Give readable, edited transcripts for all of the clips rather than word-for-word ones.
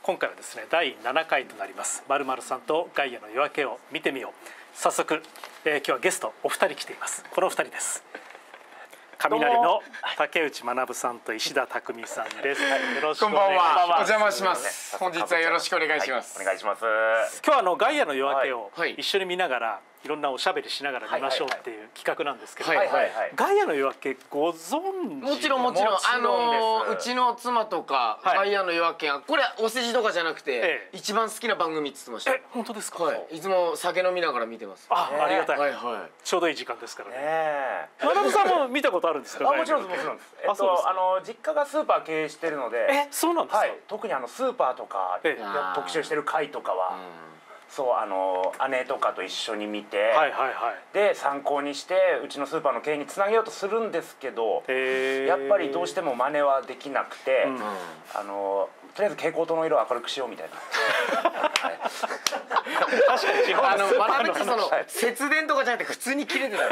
今回はですね第7回となります〇〇さんとガイアの夜明けを見てみよう。早速、今日はゲストお二人来ています。この二人です。雷の竹内学さんと石田匠さんです。よろしくお願いします。 こんばんは。お邪魔します。本日はよろしくお願いします。 お願いします。 今日はガイアの夜明けを一緒に見ながら、いろんなおしゃべりしながら見ましょうっていう企画なんですけど、ガイアの夜明けご存知？ もちろんうちの妻とかガイアの夜明けがこれお世辞とかじゃなくて一番好きな番組って言ってました。 本当ですか？ いつも酒飲みながら見てます。 ありがたい。ちょうどいい時間ですからね。学さんも見たことあるんですか？ もちろんです。実家がスーパー経営してるので、 そうなんですか？ 特にスーパーとか特集してる回とかは。そう姉とかと一緒に見て、で参考にしてうちのスーパーの経営につなげようとするんですけど、やっぱりどうしても真似はできなくて、とりあえず蛍光灯の色を明るくしようみたいな。 確かに地方のスーパーの話、 節電とかじゃなくて普通に切れてたよ。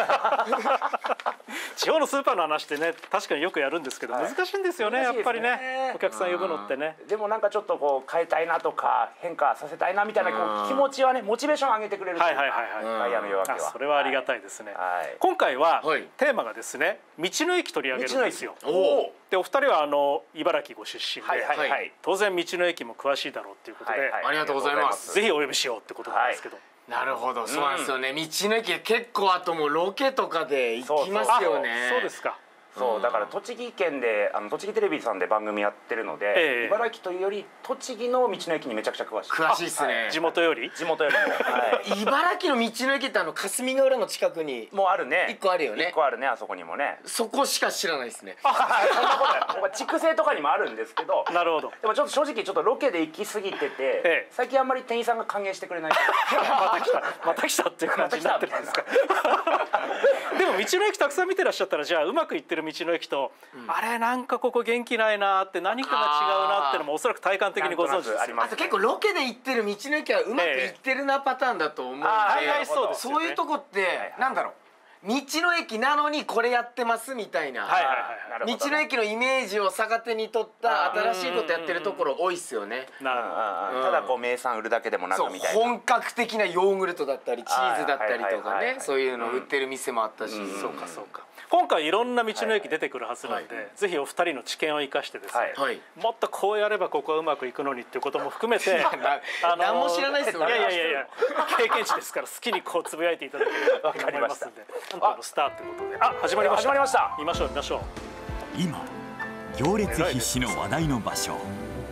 地方のスーパーの話ってね、確かによくやるんですけど難しいんですよね、やっぱりね、お客さん呼ぶのってね。 でもなんかちょっとこう変えたいなとか変化させたいなみたいな気持ちはね、モチベーションを上げてくれるガイアの夜明けは。 それはありがたいですね。今回はテーマがですね、道の駅取り上げるんですよ。でお二人は茨城ご出身で、当然道の駅も詳しいだろうっていうことで、 ありがとうございます。 ぜひお呼びしようってことなんですけど。 なるほど、そうなんですよね。道の駅結構あともうロケとかで行きますよね。 そうですか。 そうだから栃木県で栃木テレビさんで番組やってるので、茨城というより栃木の道の駅にめちゃくちゃ詳しい。 詳しいですね。 地元より？ 地元よりも。 茨城の道の駅って霞ヶ浦の近くにもうあるね。 1個あるよね。 1個あるね、あそこにもね。 そこしか知らないですね。 そんなことない。筑西とかにもあるんですけど。 なるほど。 でもちょっと正直ちょっとロケで行き過ぎてて、最近あんまり店員さんが歓迎してくれない。 また来たっていう感じになってるんですか。でも道の駅たくさん見てらっしゃったら、じゃあうまくいってる道の駅と、あれなんかここ元気ないなって何かが違うなってのもおそらく体感的にご存知ですよ。 あと結構ロケで行ってる道の駅はうまくいってるなパターンだと思うんで、そういうとこってなんだろう、道の駅なのにこれやってますみたいな、道の駅のイメージを逆手に取った新しいことやってるところ多いっすよね。 ただこう名産売るだけでもなくみたいな、 本格的なヨーグルトだったりチーズだったりとかね、そういうの売ってる店もあったし。 そうかそうか。今回いろんな道の駅出てくるはずなんで、ぜひお二人の知見を生かしてですね、もっとこうやればここはうまくいくのにっていうことも含めて、 何も知らないですよね。 いや経験値ですから好きにこうつぶやいていただければと思いますんで、本当のスターということで、始まりました。見ましょう。 今行列必至の話題の場所、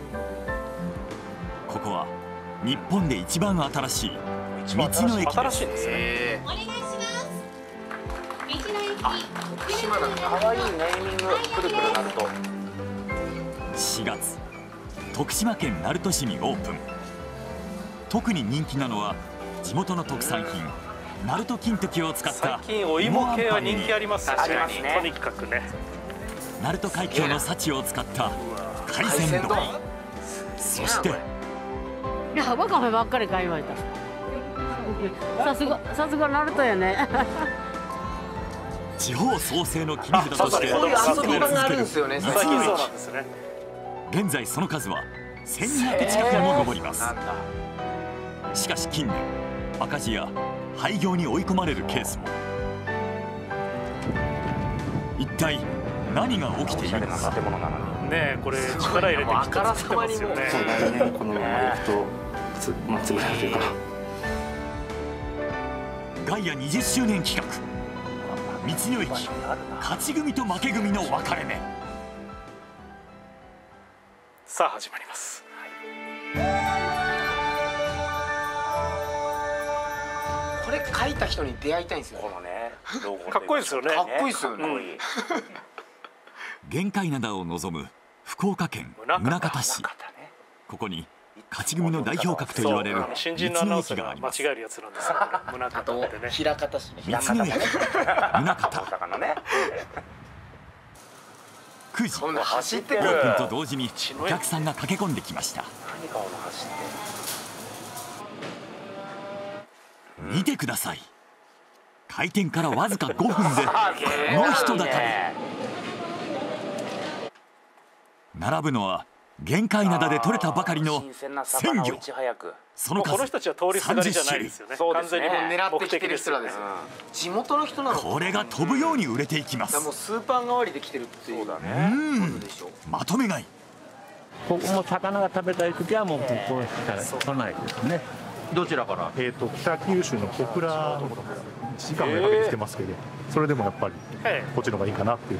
ここは日本で一番新しい道の駅です。 お願いします。道の駅。 徳島なんか可愛いネーミング、くるくるなると。 4月、徳島県鳴門市にオープン。特に人気なのは地元の特産品鳴門金時を使った最近お芋系は人気ありますよね。とにかくね、 鳴門海峡の幸を使った海鮮丼、そしていや、わかめばっかり買いました。さすが鳴門やね。 地方創生の切り札としてそういう遊び場があるんですよね。 最近そうなんですね。 現在その数は1200近くにも上ります。しかし近年赤字や廃業に追い込まれるケースも。一体何が起きているのか。 ねえ、これ力入れてきて作ってますよね。 このまま行くと潰れるというか。 ガイア20周年企画、道の駅勝ち組と負け組の分かれ目。 さあ始まります。 これ書いた人に出会いたいんですよ。 このね、 かっこいいですよね。 かっこいいですよね。 玄界灘を望む福岡県宗像市。ここに勝ち組の代表格と言われる新人のアナウンサーが間違えるやつなんですよ。 あと枚方市ね。 道の駅宗像。9時オープンと同時にお客さんが駆け込んできました。見てください、開店からわずか5分でこの人だかり。並ぶのは玄界灘で取れたばかりの鮮魚。その数この人たちは通りすがりじゃないですよね。完全に狙ってきてる人らです。地元の人なの。 これが飛ぶように売れていきます。 もうスーパー代わりで来てるっていう。 まとめ買い。 ここも魚が食べたい時はもうここしか来ないですね。どちらから？ 北九州の小倉、1時間ぐらいかけて来てますけど、それでもやっぱりこっちの方がいいかなっていう。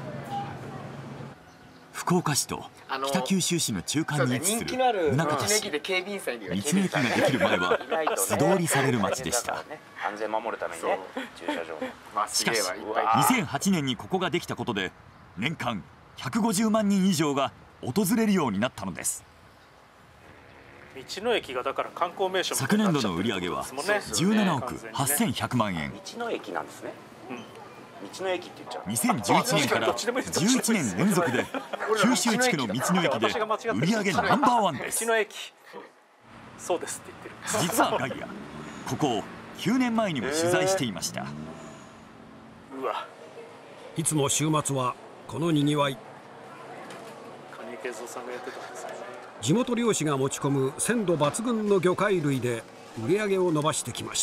福岡市と北九州市の中間に位置する宗像市。道の駅ができる前は素通りされる町でした。 安全守るためにね、駐車場。 しかし2008年にここができたことで年間150万人以上が訪れるようになったのです。 道の駅がだから観光名所。 昨年度の売り上げは17億8100万円。 道の駅なんですね。道の駅って言っちゃう。 2011年から11年連続で九州地区の道の駅で売り上げナンバーワンです。 道の駅。そうですって言ってる。 実はガイア、ここを9年前にも取材していました。 うわ。 いつも週末はこのにぎわい。 蟹池蔵さんがやってたんですね。 地元漁師が持ち込む鮮度抜群の魚介類で売り上げを伸ばしてきました。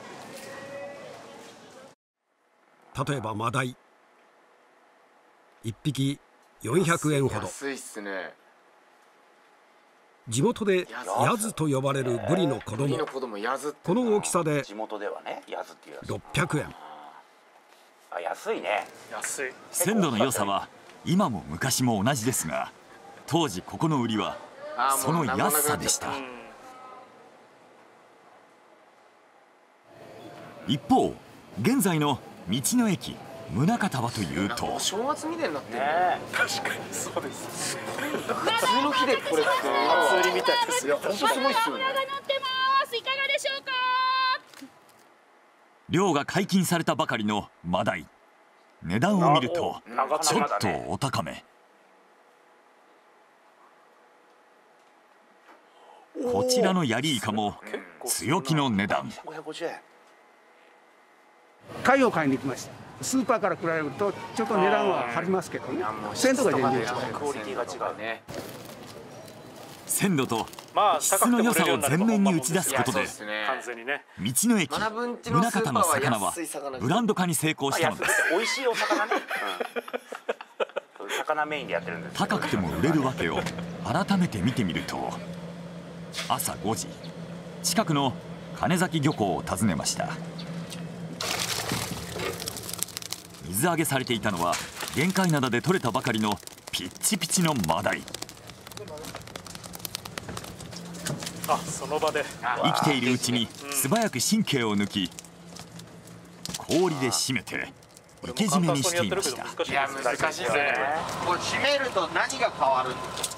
例えばマダイ、1匹400円ほど。 安いっすね。 地元でヤズと呼ばれるブリの子供、この大きさで600円。 あ、安いね。 安い。 鮮度の良さは今も昔も同じですが、当時ここの売りはその安さでした。一方、現在の道の駅宗像はというと、 正月みたいになってる。 確かにそうです。 普通の日でこれって初売りみたいですよ。 本当すごいっすよね。 いかがでしょうか。 漁が解禁されたばかりのマダイ、値段を見るとちょっとお高め。こちらのヤリイカも強気の値段。 貝を買いに行きました。スーパーから比べるとちょっと値段は張りますけどね。鮮度が全然違う。 クオリティが違うね。 鮮度と質の良さを前面に打ち出すことで、道の駅宗像の魚はブランド化に成功したのです。 美味しいお魚ね。魚メインでやってるんです。 高くても売れるわけを改めて見てみると、朝5時、近くの金崎漁港を訪ねました。水揚げされていたのは玄界灘で取れたばかりのピッチピチのマダイ。 あ、その場で生きているうちに素早く神経を抜き、氷で締めて生け締めにしていました。 いや、難しいですね。これ締めると何が変わる？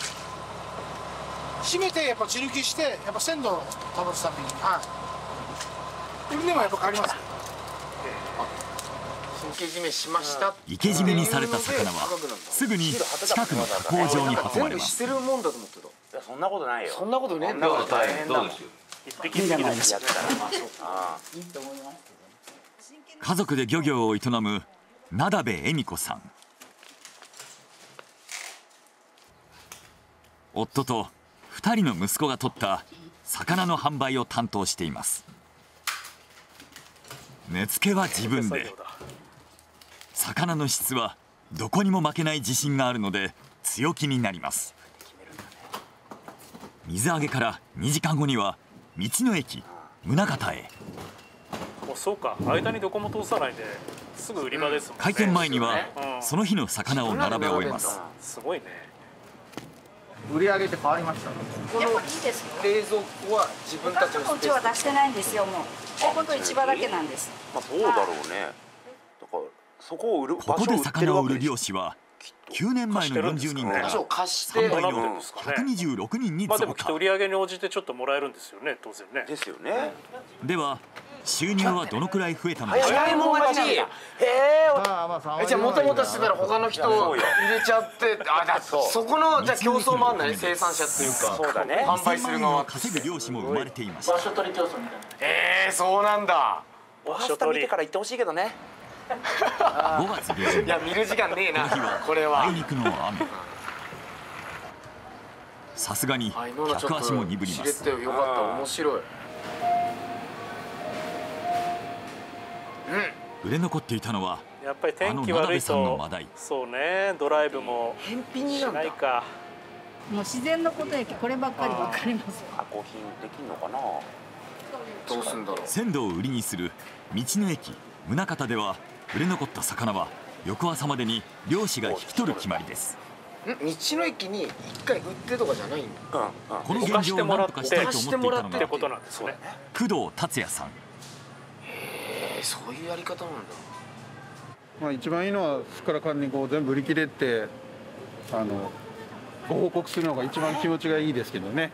締めてやっぱ血抜きしてやっぱ鮮度を保つために、売り値もやっぱ変わります。 生け締めしました。 生け締めにされた魚はすぐに近くの加工場に運ばれます。 全部してるもんだと思ってた。 そんなことないよ。 そんなことねえんだ。大変だもん。 一匹一匹です。 家族で漁業を営む名田部恵美子さん。夫と2人の息子が取った魚の販売を担当しています。値付けは自分で、魚の質はどこにも負けない自信があるので強気になります。水揚げから2時間後には道の駅宗像へ。 もうそうか、間にどこも通さないですぐ売り場ですもんね。 開店前にはその日の魚を並べ終えます。 すごいね。 売り上げって変わりました。この冷蔵庫は自分たちのこっちは出してないんですよ。もう本当市場だけなんです。 まあそうだろうね。だからそこを売る、 ここで魚を売る漁師は9年前の40人から3倍の126人に増加。 まあでもきっと売り上げに応じてちょっともらえるんですよね、当然ね。 ですよね。 では収入はどのくらい増えたのでしょうか。 早いもん勝ち。へえ。じゃあもともとしてたら他の人を入れちゃって、そこのじゃあ競争もあるんだね、生産者っていうか。 そうだね。 販売する側を稼ぐ漁師も生まれていました。 場所取り競争みたいな。そうなんだ。 場所取り見てから行ってほしいけどね。 5月下旬、 いや見る時間ねえな。 これはあいこれは。 にくの雨。 さすがに客足も鈍ります。 よかった、面白い。 売れ残っていたのはやっぱり天気悪いと、そうね、ドライブもしないか。 もう自然のことやけこればっかり分かります。 加工品できんのかな。 どうすんだろう。 鮮度を売りにする道の駅宗像では売れ残った魚は翌朝までに漁師が引き取る決まりです。 道の駅に一回売ってとかじゃないんだ。 この現状を何とかしたいと思っていたのがことなんですね。 工藤達也さん。 へえ、そういうやり方なんだ。 まあ一番いいのはすっからかんにこう全部売り切れてご報告するのが一番気持ちがいいですけどね。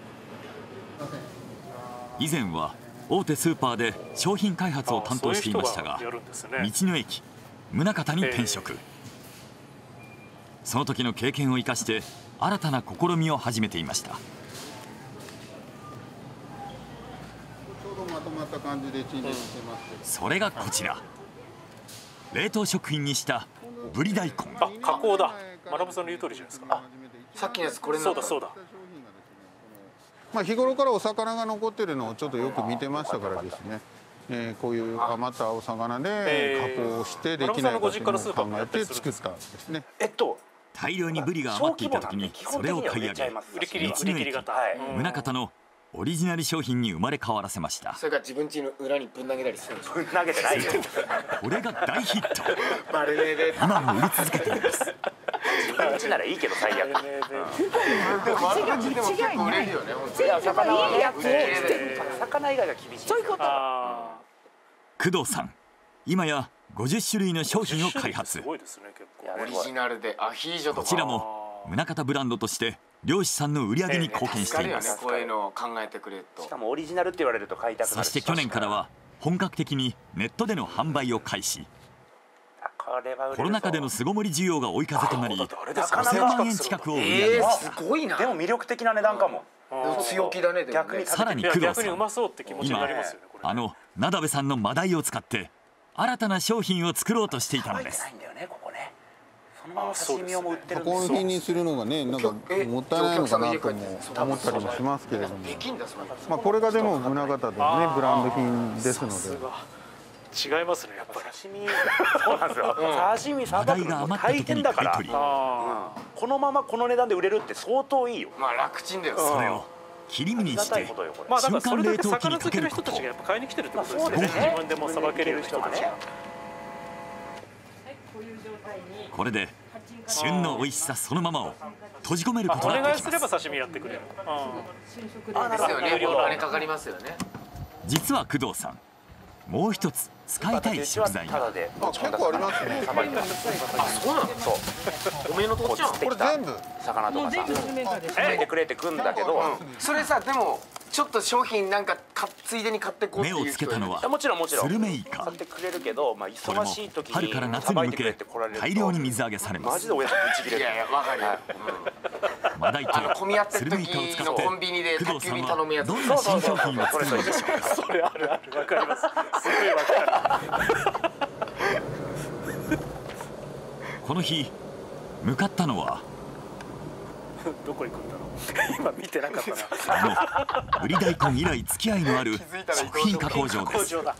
以前は大手スーパーで商品開発を担当していましたが、道の駅宗像に転職。その時の経験を生かして新たな試みを始めていました。 ちょうどまとまった感じで陳列してます。 それがこちら。冷凍食品にしたぶり大根。 あ、加工だ。学さんの言う通りじゃないですか。 さっきのやつこれそうだそうだ。 まあ日頃からお魚が残ってるのをちょっとよく見てましたからですね。こういう余ったお魚で加工してできないかというのを考えて作ったんですね。 大量にブリが余っていた時にそれを買い上げ、道の駅宗像のオリジナル商品に生まれ変わらせました。 それが自分家の裏にぶん投げたりするんですよ。 ぶん投げてないよ。 これが大ヒット。 丸めで今も売り続けています。 自分家ならいいけど最悪。 でも丸めでも結構売れるよね。 魚はね、魚以外が厳しい。そういうこと。 工藤さん、今や50種類の商品を開発。 オリジナルでアヒージョとか。 こちらも宗像ブランドとして漁師さんの売り上げに貢献しています。 こういうのを考えてくれると。 しかもオリジナルって言われると買いたくなる。 そして去年からは本格的にネットでの販売を開始。コロナ禍での巣ごもり需要が追い風となり、5000万円近くを売り上げました。 すごいな。 でも魅力的な値段かも。 強気だね。 逆にさらに工藤さん、 今名鍋さんのマダイを使って新たな商品を作ろうとしていたのです。 加工品にするのがね、なんかもったいないのかなと思ったりもしますけれども、まあこれがでも宗像でねブランド品ですので。 違いますね、やっぱり。 そうなんですよ。刺身さばくの大変だから。このままこの値段で売れるって相当いいよ。 まあ楽ちんだよ。 それを切り身にして瞬間冷凍機にかけること。 魚好きの人たちがやっぱ買いに来てるってことですよね。自分でもさばける人たちが。 これで旬の美味しさそのままを閉じ込めることができます。 お願いすれば刺身やってくれる。 ですよね。お金かかりますよね。 実は工藤さん、もう一つ使いたい食材が。 結構ありますね。 あ、そうなの。そう。おめえのとっちゃん。 これ全部魚とかさ。入れてくれってくんだけど、 それさでもちょっと商品なんかついでに買ってこうっていう人。 目をつけたのはもちろんスルメイカ。 買ってくれるけど、まあ忙しい時に春から夏に向け大量に水揚げされます。 マジでおやつぶち切れる。 いやいやわかるよ。 マダイと混み合ってる時のコンビニで宅急便頼むやつ。 どんな新商品を作るのでしょうか。 それあるある、わかります。すごいわかる。 この日向かったのはどこ行くんだろう。今見てなかったな。ぶり大根以来付き合いのある食品加工場です。 はいはい。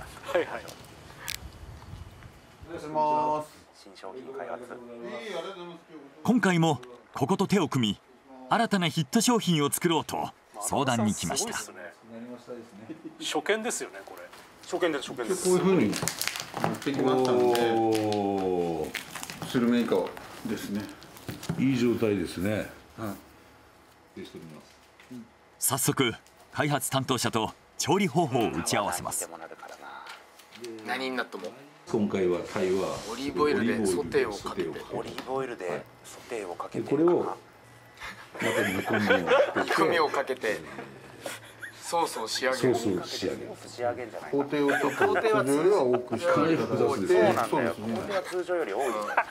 失礼します。 新商品開発。 今回もここと手を組み新たなヒット商品を作ろうと相談に来ました。 初見ですよね、これ。 初見です、初見です。 こういう風に持ってきましたので、スルメイカですね。 いい状態ですね。 早速開発担当者と調理方法を打ち合わせます。 何になっても今回はタイはオリーブオイルでソテーをかけて、 オリーブオイルでソテーをかけて、 これをまた煮込みをかけてソースを仕上げる。 仕上げんじゃない。 工程をちょっと通常よりは多くしてそうなんだよ。工程は通常より多い。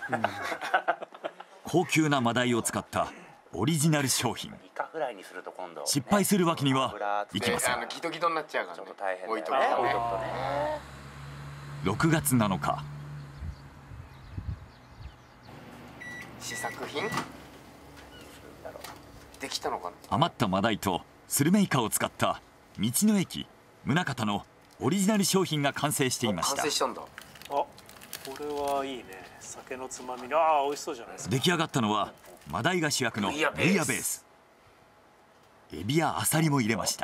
高級なマダイを使ったオリジナル商品。失敗するわけにはいきません。 ギトギトになっちゃうからね。置いとくとね。6月7日。 試作品。 できたのかな。 余ったマダイとスルメイカを使った道の駅宗像のオリジナル商品が完成していました。 完成したんだ。 あ、これはいいね。酒のつまみに、美味しそうじゃないですか。 出来上がったのはマダイが主役のブイヤベース。エビやアサリも入れました。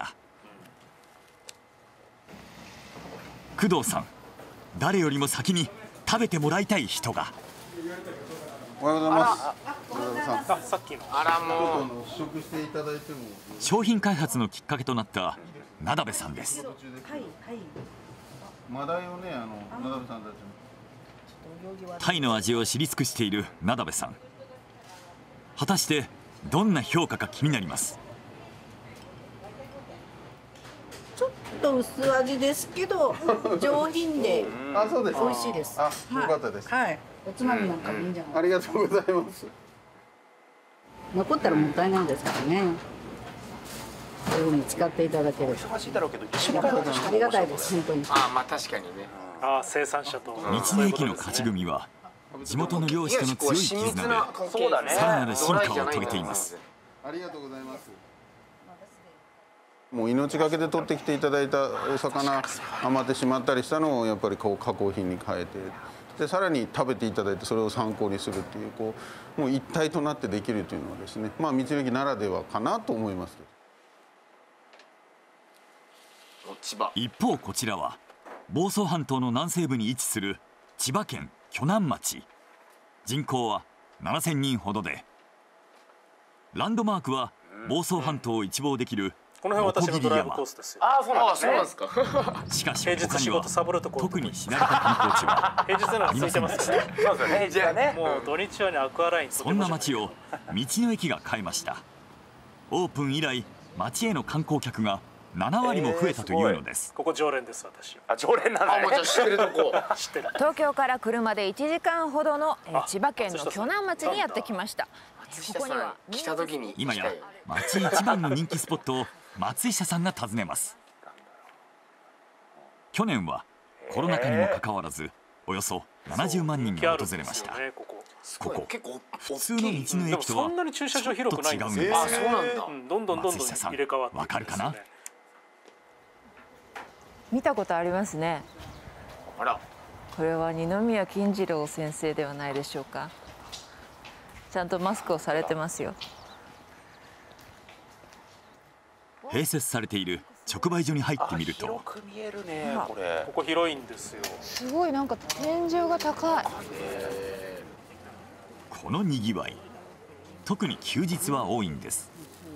工藤さん、誰よりも先に食べてもらいたい人が。 おはようございます。 さっきの。 もう試食していただいても。 商品開発のきっかけとなった名鍋さんです。 はいはい。 マダイをね、名鍋さんたちも。 タイの味を知り尽くしている名鍋さん。果たしてどんな評価か気になります。 ちょっと薄味ですけど上品でそうです。 美味しいです。 よかったです。 はい。おつまみなんかもいいんじゃない。 ありがとうございます。 残ったらもったいないですからね。こういうふうに使っていただける。 忙しいだろうけどありがたいです本当に。 まあ確かにね。 生産者と道の駅の勝ち組は地元の漁師との強い絆でさらなる進化を遂げています。 ありがとうございます。もう命がけで取ってきていただいたお魚余ってしまったりしたのをやっぱりこう加工品に変えて、でさらに食べていただいてそれを参考にするっていうもう一体となってできるというのはですね、道の駅ならではかなと思います。 一方こちらは房総半島の南西部に位置する千葉県鋸南町。人口は7000人ほどで、ランドマークは房総半島を一望できるこの辺私のドライブコースですよ。 そうなんですか。 しかし他には特に知られた観光地は平日なら空いてますよね。 そうですね。じゃあね。 もう土日はねアクアライン。 そんな町を道の駅が変えました。オープン以来町への観光客が7割も増えたというのです。 ここ常連です私。 常連なんだね。 もう知ってるとこ。 知ってる。 東京から車で1時間ほどの千葉県の鋸南町にやってきました。 ここには来た時に今や町一番の人気スポットを松下さんが訪ねます。去年はコロナ禍にもかかわらずおよそ70万人が訪れました。ここ普通の道の駅とはちょっと違うんですね。松下さんわかるかな？ 見たことありますね。 あら、 これは二宮金次郎先生ではないでしょうか。ちゃんとマスクをされてますよ。 併設されている直売所に入ってみると、 広く見えるね。これここ広いんですよ。 すごいなんか天井が高い。 このにぎわい、特に休日は多いんです。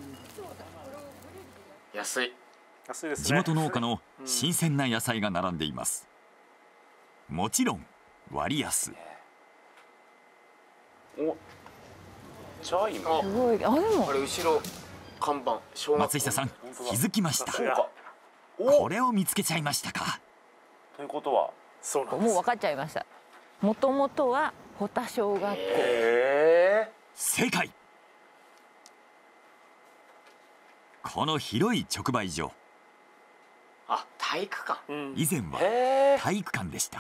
安いですね。 地元農家の新鮮な野菜が並んでいます。もちろん割安。 チャイム。 すごい。でもこれ後ろ看板。 松下さん気づきました。これを見つけちゃいましたか。 ということはそうなんです。 もう分かっちゃいました。もともとは保田小学校。 正解。この広い直売所、 体育館。 以前は体育館でした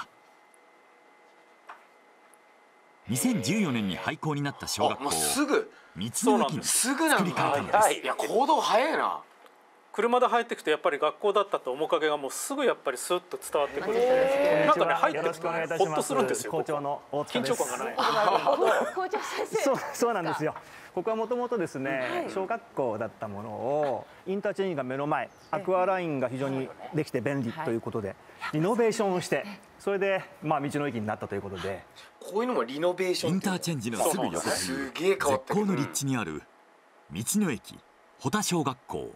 。2014年に廃校になった小学校を道の駅に作り変えたのです。 いや行動早いな。 車で入っていくとやっぱり学校だったと面影がもうすぐやっぱりスッと伝わってくる。なんかね入ってくとねホッとするんですよ。 校長の大塚です。 緊張感がない。 校長先生。 そうなんですよ。ここはもともとですね、小学校だったものをインターチェンジが目の前、アクアラインが非常にできて便利ということでリノベーションをして、それで道の駅になったということで、 こういうのもリノベーション。 インターチェンジのすぐ横に絶好の立地にある道の駅保田小学校。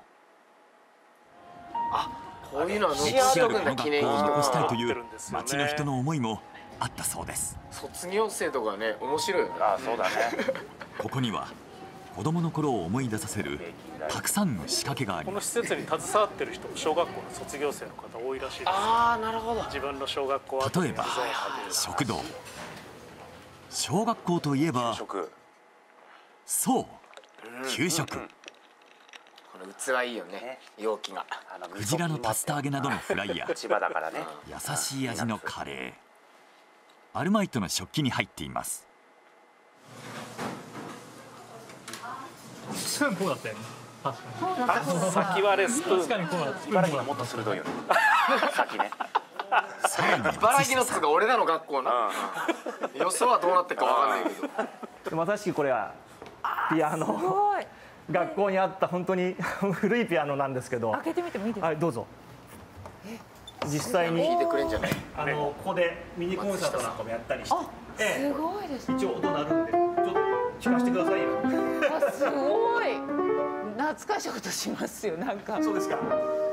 こういうのは歴史あるこの学校を残したいという町の人の思いもあったそうです。 卒業生とかね面白いよね。 そうだね。 ここには子供の頃を思い出させるたくさんの仕掛けがあります。 この施設に携わってる人も小学校の卒業生の方多いらしいです。 なるほど。 自分の小学校は例えば食堂。小学校といえばそう給食。 この器いいよね、容器が。 クジラの竜田揚げなどのフライや千葉だからね。 優しい味のカレー、アルマイトの食器に入っています。 確かにこうだったよね。 先はレスプーン。 確かにこうだった。 茨城がもっと鋭いよね。先ね。 茨城のつが俺らの学校な。よそはどうなってるかわかんないけど。 まさしくこれはピアノ。学校にあった本当に古いピアノなんですけど。 開けてみてもいいですか。 はい、どうぞ。実際に弾いてくれんじゃない。 ここでミニコンサートなんかもやったりして。 すごいです。 一応音鳴るんで、ちょっと聞かせてくださいよ。 すごい。懐かしいことしますよ、なんか。 そうですか。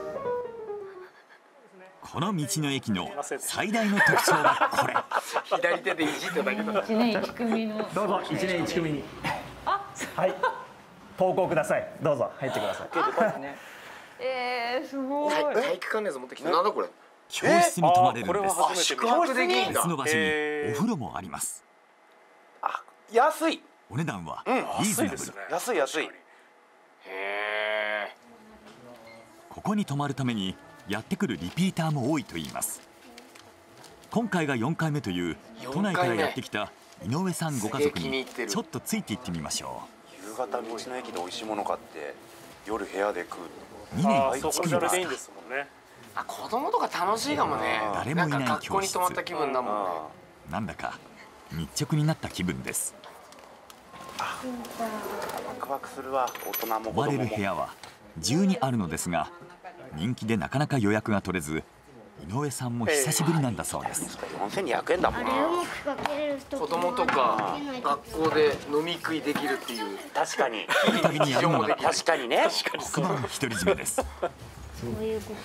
この道の駅の最大の特徴はこれ。 左手でいじってたけど。 1年1組の。 どうぞ1年1組に。はい。投稿ください。どうぞ入ってください。 すごい。 体育館のやつ持ってきた。なんだこれ。 教室に泊まれるんです。 宿泊できんだ。 別の場所にお風呂もあります。 あ、安い。 お値段はリーズナブル。 安い安い。 へえ。 ここに泊まるためにやってくるリピーターも多いといいます。今回が4回目という都内からやってきた井上さんご家族にちょっとついていってみましょう。夕方道の駅で美味しいもの買って夜部屋で食う。 2年1組ですか。 あ、子供とか楽しいかもね。 誰もいない学校に泊まった気分だもんね。 なんだか密直になった気分です。 ワクワクするわ。大人も子供も。 泊まれる部屋は12あるのですが、人気でなかなか予約が取れず、井上さんも久しぶりなんだそうです。 4200円だもんな。 子供とか学校で飲み食いできるっていう。 確かに。 旅にやるのが確かにね。 黒板の独り占めです。 そういうこと。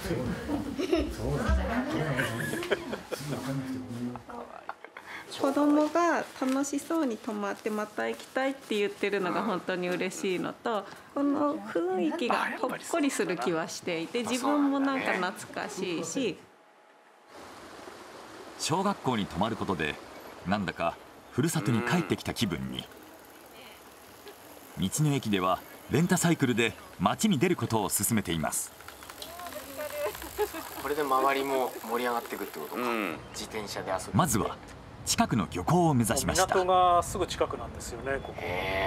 子供が楽しそうに泊まってまた行きたいって言ってるのが本当に嬉しいのと、この雰囲気がほっこりする気はしていて、自分もなんか懐かしいし。 小学校に泊まることでなんだかふるさとに帰ってきた気分に。道の駅ではレンタサイクルで街に出ることを勧めています。 これで周りも盛り上がっていくってことか。自転車で遊ぶ。 まずは近くの漁港を目指しました。 港がすぐ近くなんですよね、ここ。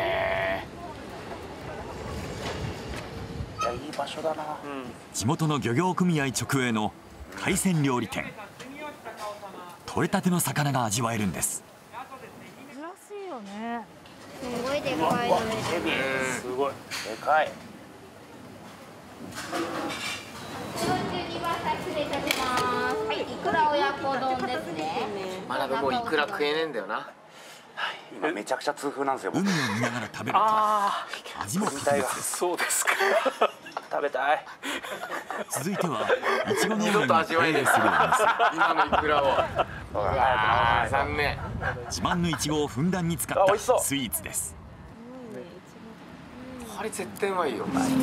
いや、いい場所だな。 地元の漁業組合直営の海鮮料理店。取れたての魚が味わえるんです。 珍しいよね。 すごいでかいのね。 すごい。 でかい。 42番さん失礼いたします。はい、いくら親子丼ですね。 まだもういくら食えねえんだよな。 今めちゃくちゃ痛風なんですよ。 海を見ながら食べると味も格別です。 そうですか。 食べたい。 続いてはいちごの二度と味わえねえ。今のいくらを。残念。 自慢のいちごをふんだんに使ったスイーツです。 これ絶対うまいよ。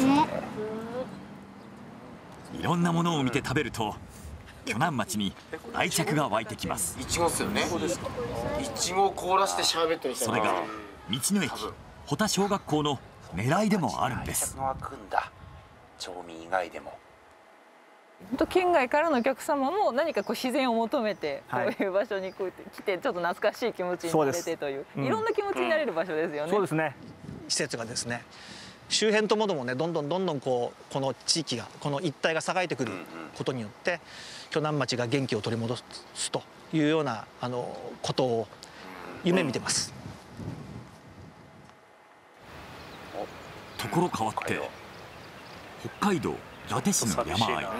いろんなものを見て食べると鋸南町に愛着が湧いてきます。 いちごっすよね。いちごを凍らしてシャーベットにした。 それが道の駅保田小学校の狙いでもあるんです。 町民以外でも。 県外からのお客様も何かこう自然を求めてこういう場所にこう来てちょっと懐かしい気持ちになれてといういろんな気持ちになれる場所ですよね。 そうですね。施設がですね、周辺ともどもねどんどんこの地域がこの一帯が栄えてくることによって鋸南町が元気を取り戻すというようなことを夢見てます。 ところ変わって北海道伊達市の山あい。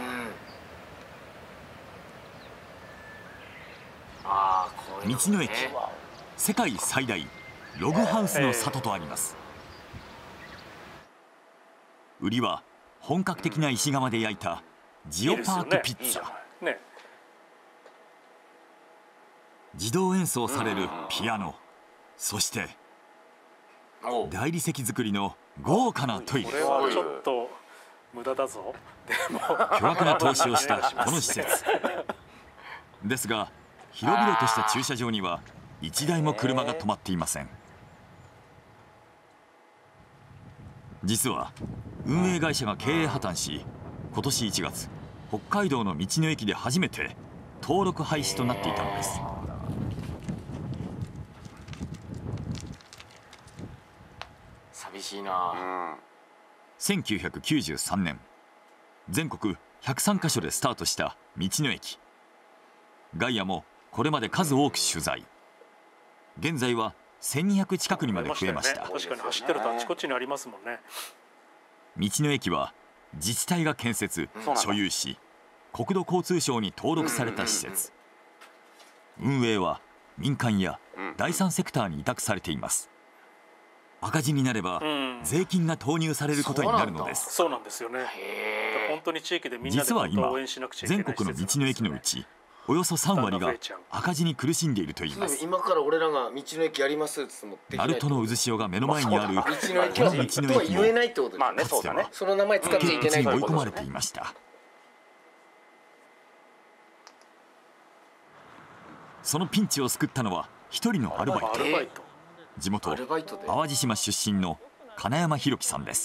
道の駅世界最大ログハウスの里とあります。売りは本格的な石窯で焼いたジオパークピッツァ。自動演奏されるピアノ、そして大理石造りの豪華なトイレ。 これはちょっと無駄だぞ。でも巨額な投資をしたこの施設ですが、広々とした駐車場には1台も車が止まっていません。実は運営会社が経営破綻し、今年1月北海道の道の駅で初めて登録廃止となっていたのです。 寂しいな。 1993年全国103カ所でスタートした道の駅。ガイアもこれまで数多く取材。現在は1200近くにまで増えました。 確かに走ってるとあちこちにありますもんね。 道の駅は自治体が建設、所有し、国土交通省に登録された施設。運営は民間や第三セクターに委託されています。赤字になれば税金が投入されることになるのです。 そうなんですよね。本当に地域でみんなで実は今応援しなくちゃいけない全国の道の駅のうちおよそ3割が赤字に苦しんでいるといいます。 今から俺らが道の駅やりますって言っても鳴門の渦潮が目の前にあるこの道の駅もかつてはその名前使っちゃいけないに追い込まれていました。そのピンチを救ったのは一人のアルバイト。地元淡路島出身の金山弘樹さんです。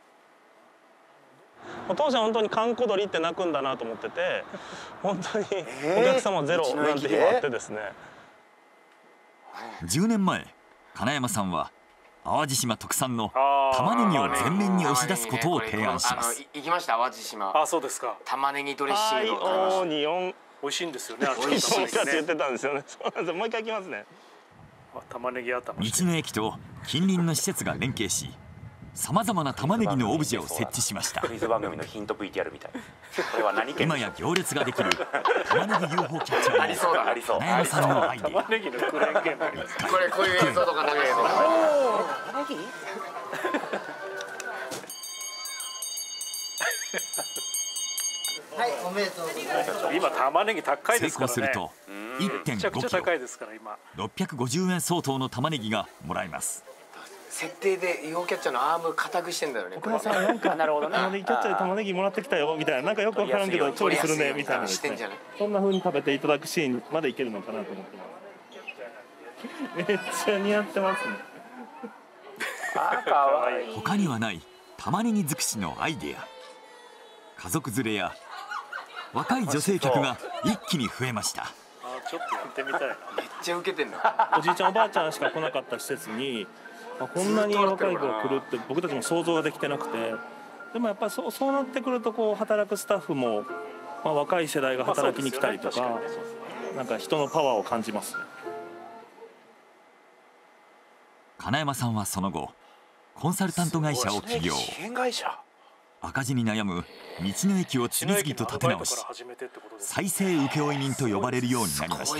当時は本当に閑古鳥って鳴くんだなと思ってて、本当にお客様ゼロなんて日もあってですね。 10年前金山さんは淡路島特産の玉ねぎを前面に押し出すことを提案します。 行きました淡路島。 あ、そうですか。 玉ねぎドレッシングを日本美味しいんですよね。 美味しいって言ってたんですよね。そうなんです。もう一回行きますね。 玉ねぎ頭。 道の駅と近隣の施設が連携し、さまざまな玉ねぎのオブジェを設置しました。 クイズ番組のヒント VTR みたい。これは何県？ 今や行列ができる玉ねぎ UFO キャッチャーもありそうだありそう。 金山さんのアイデア。 玉ねぎのクレーンゲームあります。 これこういう映像とか流れるの。 玉ねぎ？ はい、おめでとうございます。 今玉ねぎ高いですからね。 成功すると 1.5 キロ650円相当の玉ねぎがもらえます。 設定で UFO キャッチャーのアーム固くしてんだよね。 奥田さんなんか玉ねぎキャッチャーで玉ねぎもらってきたよみたいな、なんかよくわからんけど調理するねみたいな、そんな風に食べていただくシーンまでいけるのかなと思ってます。めっちゃ似合ってますね。 他にはない玉ねぎ尽くしのアイデア。家族連れや若い女性客が一気に増えました。 ちょっとやってみたいな。 めっちゃウケてんだ。 おじいちゃんおばあちゃんしか来なかった施設にこんなに若い子が来るって僕たちも想像ができてなくて、でもやっぱりそうなってくるとこう働くスタッフも、若い世代が働きに来たりとか、なんか人のパワーを感じますね。 金山さんはその後コンサルタント会社を起業。赤字に悩む道の駅を次々と立て直し、再生請負人と呼ばれるようになりました。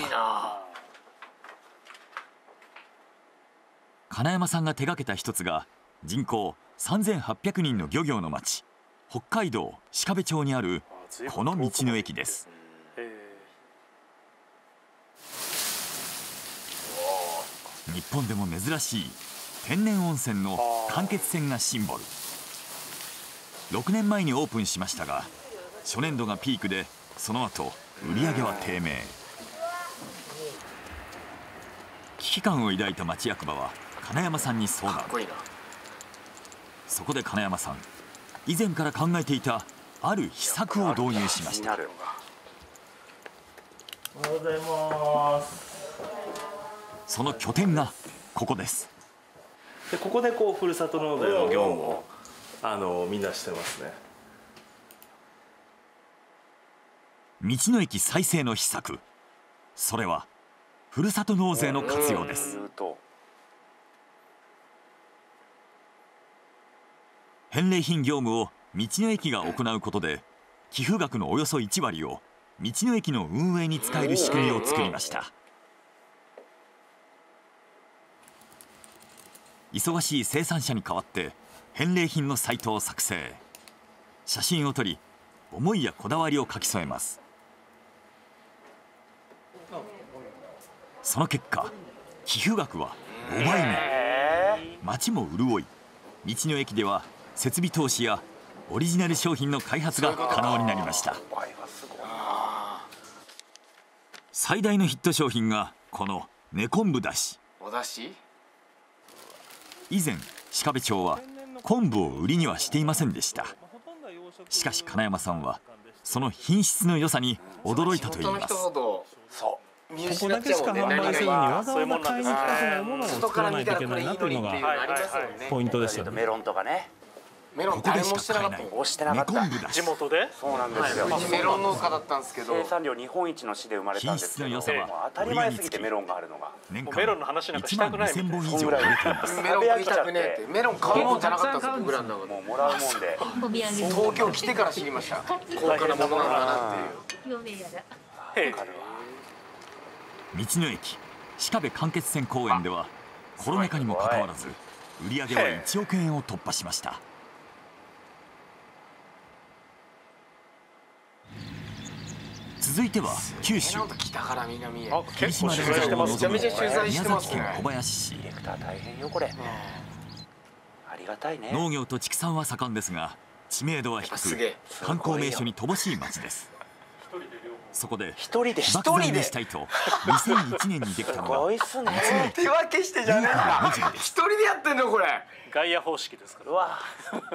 金山さんが手掛けた一つが人口3800人の漁業の町、北海道鹿部町にあるこの道の駅です。日本でも珍しい天然温泉の間欠泉がシンボル。6年前にオープンしましたが、初年度がピークでその後売り上げは低迷。危機感を抱いた町役場は金山さんに相談。そこで金山さん、以前から考えていたある秘策を導入しました。 おはようございます。 その拠点がここです。 でここでこうふるさと納税の業務をみんなしてますね。 道の駅再生の秘策、それはふるさと納税の活用です。返礼品業務を道の駅が行うことで、寄付額のおよそ1割を道の駅の運営に使える仕組みを作りました。忙しい生産者に代わって返礼品のサイトを作成、写真を撮り思いやこだわりを書き添えます。その結果寄付額は5倍に。町も潤い、道の駅では設備投資やオリジナル商品の開発が可能になりました。最大のヒット商品がこの根昆布だし。 おだし？ 以前鹿部町は昆布を売りにはしていませんでした。しかし金山さんはその品質の良さに驚いたといいます。 ここだけしか販売せずにわざわざ買いに来たものを作らないといけないなというのがポイントですよね。 メロンとかね。 メロン誰もしてなかった。 押してなかった。 地元で。 そうなんですよ。 メロン農家だったんですけど。 生産量日本一の市で生まれたんですけど、当たり前すぎてメロンがあるのが。 メロンの話なんかしたくないみたいな。 メロン食いたくねえって。メロン買うもんじゃなかったんですよ。僕らの中で。 もうもらうもんで。 東京来てから知りました。高価なものなんだなっていう。 道の駅鹿部間欠泉公園ではコロナ禍にもかかわらず売り上げは1億円を突破しました。続いては九州霧島連山を望む宮崎県小林市。 ディレクター大変よこれ。ありがたいね。 農業と畜産は盛んですが知名度は低く観光名所に乏しい町です。そこで爆買いにしたいと2001年にできたのが手分けしてじゃねえか。一人でやってんのこれ。 外野方式ですから。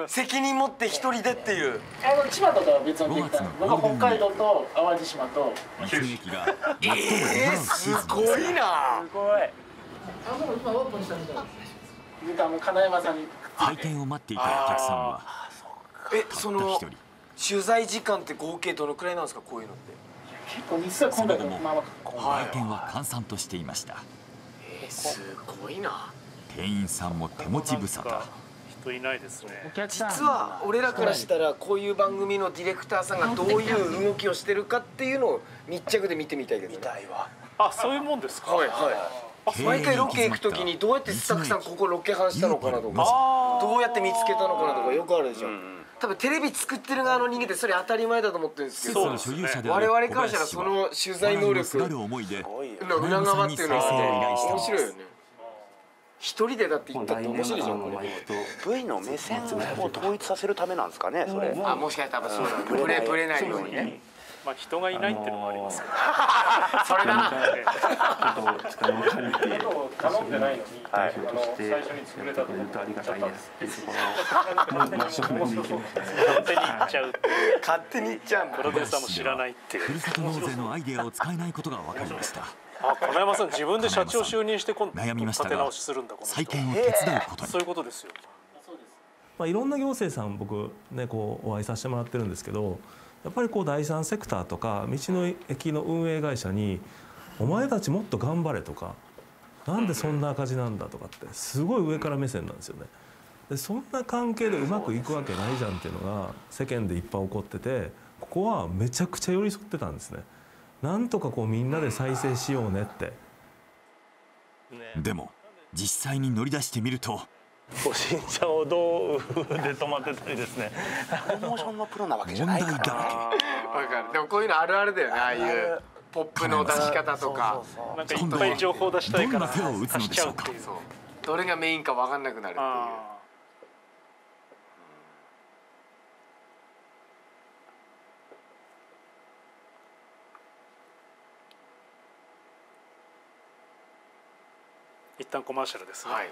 責任持って一人でっていう。 千葉とかは別にできたのが北海道と淡路島と九州。 すごいな。 すごい。今オープンしたみたいです。金山さんに。 開店を待っていたお客さんはその取材時間って合計どのくらいなんですかこういうのって。 結構日数は混んだけど来店は閑散としていました。 すごいな。 店員さんも手持ち無沙汰。 人いないですね。 実は俺らからしたらこういう番組のディレクターさんがどういう動きをしてるかっていうのを密着で見てみたいけど。見たいわ。 あ、そういうもんですか。 はいはい。毎回ロケ行くときにどうやってスタッフさんここロケハンしたのかなとか、どうやって見つけたのかなとかよくあるでしょ。多分テレビ作ってる側の人間ってそれ当たり前だと思ってるんですけど、我々からしたらその取材能力の裏側っていうのは面白いよね。一人でだって言ったって面白いじゃんこれ。 V の目線を統一させるためなんですかねそれ。 あ、もしかしたらそうだ。ブレないようにね。 まあ人がいないっていうのもありますけど。 それだな。 頼んでないのに代表としてやってくれるとありがたいですっていうところを勝手に言っちゃう。 勝手に言っちゃう。 プロデューサーも知らないっていう。 ふるさと納税のアイデアを使えないことが分かりました。 あ、金山さん自分で社長就任して今度悩みましたが再建を手伝うことに。 そういうことですよ。 まあいろんな行政さん僕ねこうお会いさせてもらってるんですけど。やっぱりこう第三セクターとか道の駅の運営会社に「お前たちもっと頑張れ」とか「なんでそんな赤字なんだ」とかってすごい上から目線なんですよね。でそんな関係でうまくいくわけないじゃんっていうのが世間でいっぱい起こってて、ここはめちゃくちゃ寄り添ってたんですね。なんとかこうみんなで再生しようねって。 でも実際に乗り出してみると。 新車をどうで止まってたりですね。 プロモーションのプロなわけじゃないから。 わかる。でもこういうのあるあるだよね。ああいうポップの出し方とか。 なんかいっぱい情報出したいから手を打つのでしょうか。 どれがメインか分かんなくなるっていう。 一旦コマーシャルですね。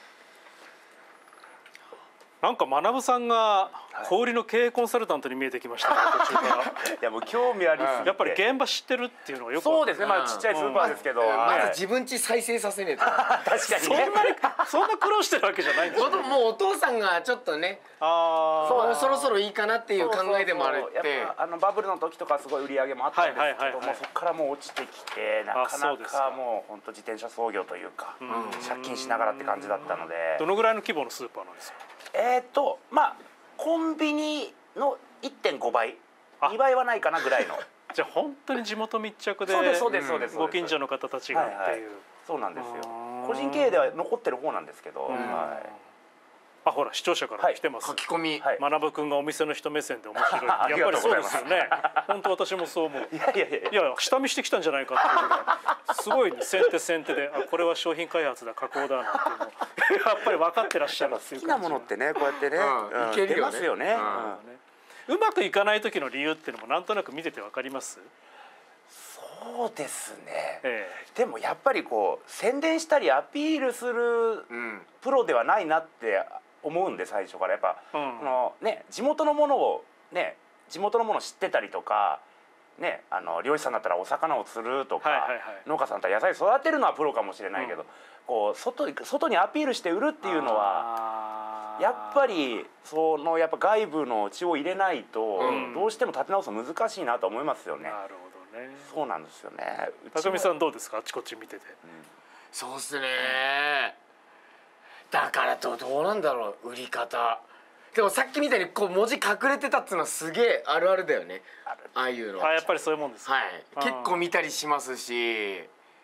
なんか学さんが小売りの経営コンサルタントに見えてきましたね、途中から。 いやもう興味ありすぎて。 やっぱり現場知ってるっていうのがよく。 そうですね。まあちっちゃいスーパーですけど、 まず自分家再生させねえと。 確かにね。 そんな苦労してるわけじゃないんですよ。 もうお父さんがちょっとね、そろそろいいかなっていう考えでもあるって。 バブルの時とかすごい売り上げもあったんですけども、そこからもう落ちてきてなかなかもう本当自転車操業というか借金しながらって感じだったので。 どのぐらいの規模のスーパーなんですか。 まあコンビニの 1.5 倍2倍はないかなぐらいの。 じゃあ本当に地元密着でご近所の方たちがっていう。 そうなんですよ。個人経営では残ってる方なんですけど。 あ、ほら視聴者から来てます。 書き込み。 学くんがお店の人目線で面白い。やっぱりそうですよね。本当私もそう思う。いや下見してきたんじゃないかっていうぐらいすごい先手で、あ、これは商品開発だ、加工だなんていうのやっぱり分かってらっしゃるっていう。 好きなものってねこうやってね出ますよね。 うまくいかない時の理由っていうのもなんとなく見てて分かります？ そうですね。でもやっぱりこう宣伝したりアピールするプロではないなって思うんで、最初からやっぱこのね地元のものをね知ってたりとかね、漁師さんだったらお魚を釣るとか、農家さんだったら野菜育てるのはプロかもしれないけど、こう外にアピールして売るっていうのはやっぱりやっぱ外部の血を入れないと、どうしても立て直すの難しいなと思いますよね。 なるほどね。 そうなんですよね。 匠さんどうですか、あちこち見てて。 そうっすね。だからどうなんだろう、売り方。でもさっきみたいにこう文字隠れてたっていうのはすげえあるあるだよね。ああいうの。 やっぱりそういうもんです。 はい。結構見たりしますし。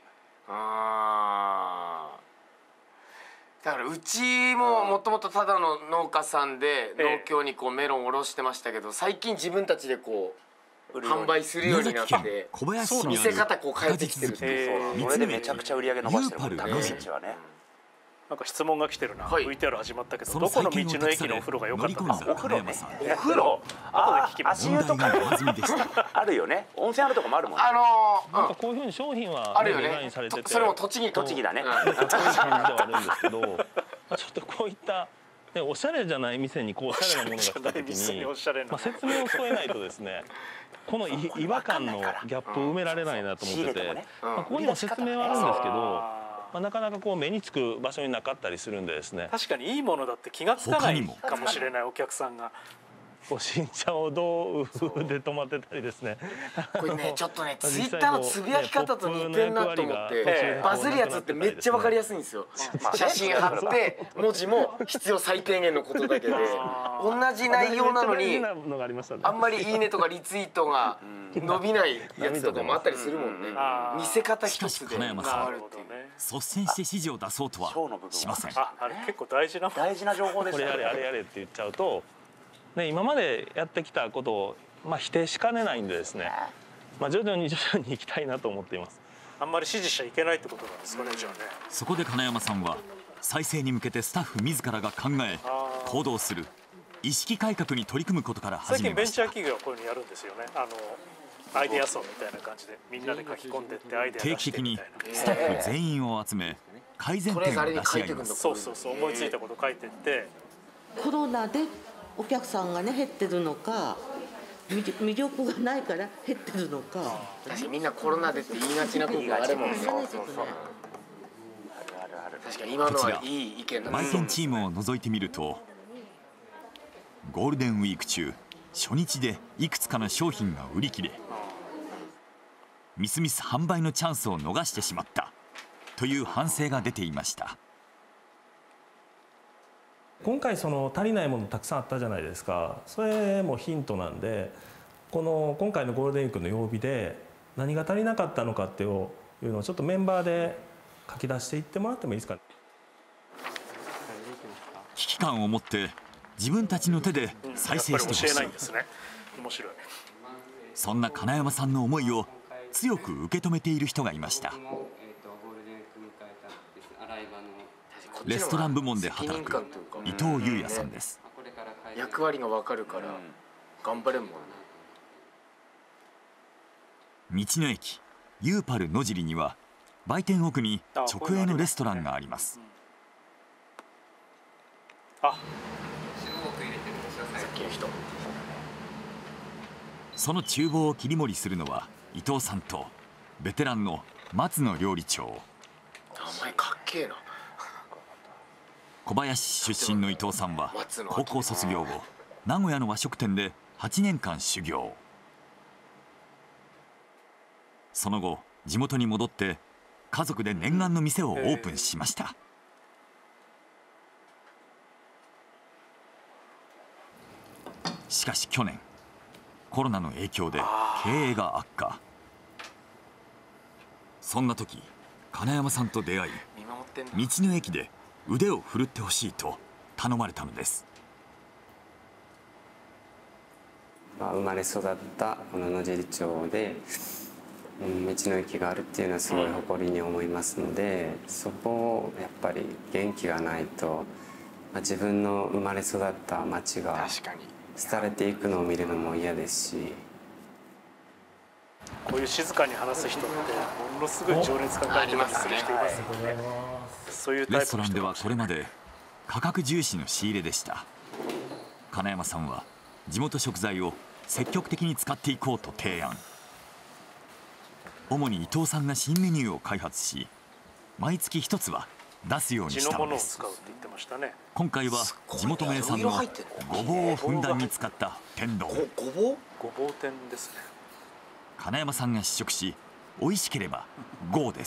だからうちももともとただの農家さんで農協にこうメロンを卸してましたけど、最近自分たちでこう販売するようになって見せ方こう変えてきてるっていう。 それでめちゃくちゃ売り上げ伸ばしてる。竹内はね。 なんか質問が来てるな。VTR 始まったけど、どこの道の駅のお風呂が良かったですか。 お風呂ね。お風呂。 後で聞きます。 足湯とかあるよね。温泉あるとこもあるもんね。 なんかこういうふうに商品はデザインされてて、 それも栃木だね。 そういう感じではあるんですけど、ちょっとこういったおしゃれじゃない店にこうおしゃれなものが来た時に、説明を添えないとですね、この違和感のギャップを埋められないなと思ってて、ここにも説明はあるんですけど。なかなかこう目につく場所になかったりするんでですね。 確かにいいものだって気がつかないかもしれないお客さんが。 新茶をどうで止まってたりですね。 これねちょっとねツイッターのつぶやき方と似てるなと思って、バズるやつってめっちゃわかりやすいんですよ。写真貼って文字も必要最低限のことだけで同じ内容なのにあんまりいいねとかリツイートが伸びないやつとかもあったりするもんね。見せ方一つで変わるっていう。 率先して指示を出そうとはしません。 あれ結構大事な情報ですね。 これやれあれやれって言っちゃうと。今までやってきたことを否定しかねないんでですね、徐々にいきたいなと思っています。 あんまり指示しちゃいけないってことなんですかね、じゃあね。 そこで金山さんは再生に向けてスタッフ自らが考え行動する意識改革に取り組むことから始めました。 最近ベンチャー企業はこういうのやるんですよね。アイデア層みたいな感じでみんなで書き込んでってアイデア出してみたいな。 定期的にスタッフ全員を集め改善点を出し合います。 そう思いついたこと書いてって。 コロナでお客さんがね減ってるのか、魅力がないから減ってるのか。 確かにみんなコロナでって言いがちな部分あるもんね。確かに今のはいい意見だね。 売店チームを除いてみると、ゴールデンウィーク中初日でいくつかの商品が売り切れ、みすみす販売のチャンスを逃してしまったという反省が出ていました。 今回足りないものたくさんあったじゃないですか。それもヒントなんで、今回のゴールデンウィークの曜日で何が足りなかったのかっていうのをちょっとメンバーで書き出していってもらってもいいですか。 危機感を持って自分たちの手で再生してほしい。 面白い。 そんな金山さんの思いを強く受け止めている人がいました。レストラン部門で働く伊藤優也さんです。 役割が分かるから頑張れんもんね。 道の駅ユーパル野尻には売店奥に直営のレストランがあります。その厨房を切り盛りするのは伊藤さんとベテランの松野料理長。 名前かっけえな。 小林市出身の伊藤さんは高校卒業後名古屋の和食店で8年間修行。その後地元に戻って家族で念願の店をオープンしました。しかし去年コロナの影響で経営が悪化。そんな時金山さんと出会い道の駅で腕を振るってほしいと頼まれたのです。 生まれ育ったこの野尻町で道の駅があるっていうのはすごい誇りに思いますので、そこをやっぱり元気がないと自分の生まれ育った町が廃れていくのを見るのも嫌ですし。 こういう静かに話す人ってものすごい情熱が感じたりする人いますよね。そういうタイプの人。 レストランではこれまで価格重視の仕入れでした。金山さんは地元食材を積極的に使っていこうと提案。主に伊藤さんが新メニューを開発し、毎月1つは出すようにしたのです。今回は地元名産のごぼうをふんだんに使った天丼。 ごぼう天ですね。 金山さんが試食し、美味しければゴーです。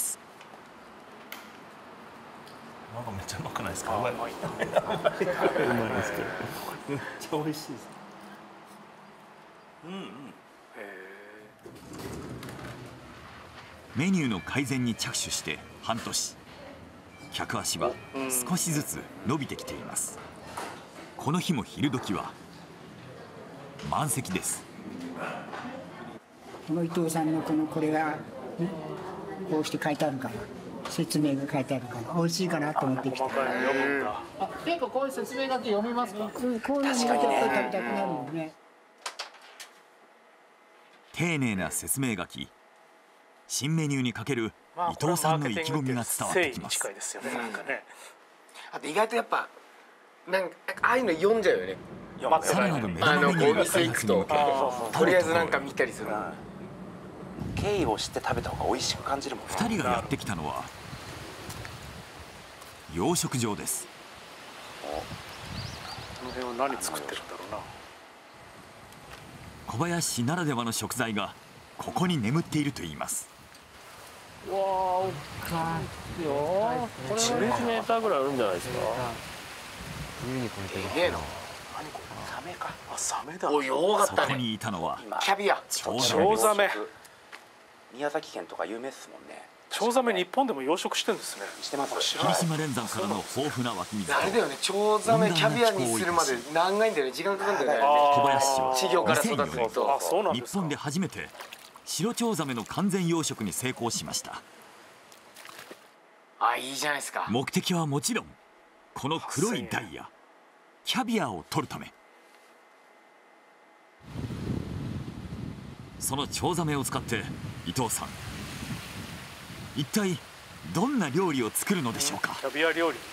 なんかめっちゃうまくないですか？うまいですけど、めっちゃ美味しいです。 メニューの改善に着手して半年、客足は少しずつ伸びてきています。この日も昼時は満席です。 この伊藤さんのこれが、ね、こうして書いてあるから、説明が書いてあるから美味しいかなと思ってきた。結構こういう説明書き読みますか？こういうの食べたくなるよね。 丁寧な説明書き、新メニューにかける伊藤さんの意気込みが伝わってきます。 あと意外とやっぱなんかああいうの読んじゃうよね。 さらなる目玉メニューが開発に向け、 とりあえずなんか見たりする。 経緯を知って食べた方が美味しく感じるもん。 2人がやってきたのは養殖場です。 この辺は何作ってるんだろうな。 小林市ならではの食材がここに眠っているといいます。 わあ、大きいよ。これ1メーターぐらいあるんじゃないですか。 冬にこれでけえな。何これ？サメか。あ、サメだ。おい、弱かったね。 そこにいたのはキャビア。 チョウザメ。 宮崎県とか有名ですもんね。 チョウザメ日本でも養殖してるんですね。 してます。 霧島連山からの豊富な湧き水。 あれだよね。チョウザメキャビアにするまで長いんだよね。時間かかるんだよね。 小林市は稚魚から育てると。 日本で初めて白チョウザメの完全養殖に成功しました。 あ、いいじゃないですか。 目的はもちろんこの黒いダイヤキャビアを取るため。そのチョウザメを使って伊藤さん、一体どんな料理を作るのでしょうか。 キャビア料理。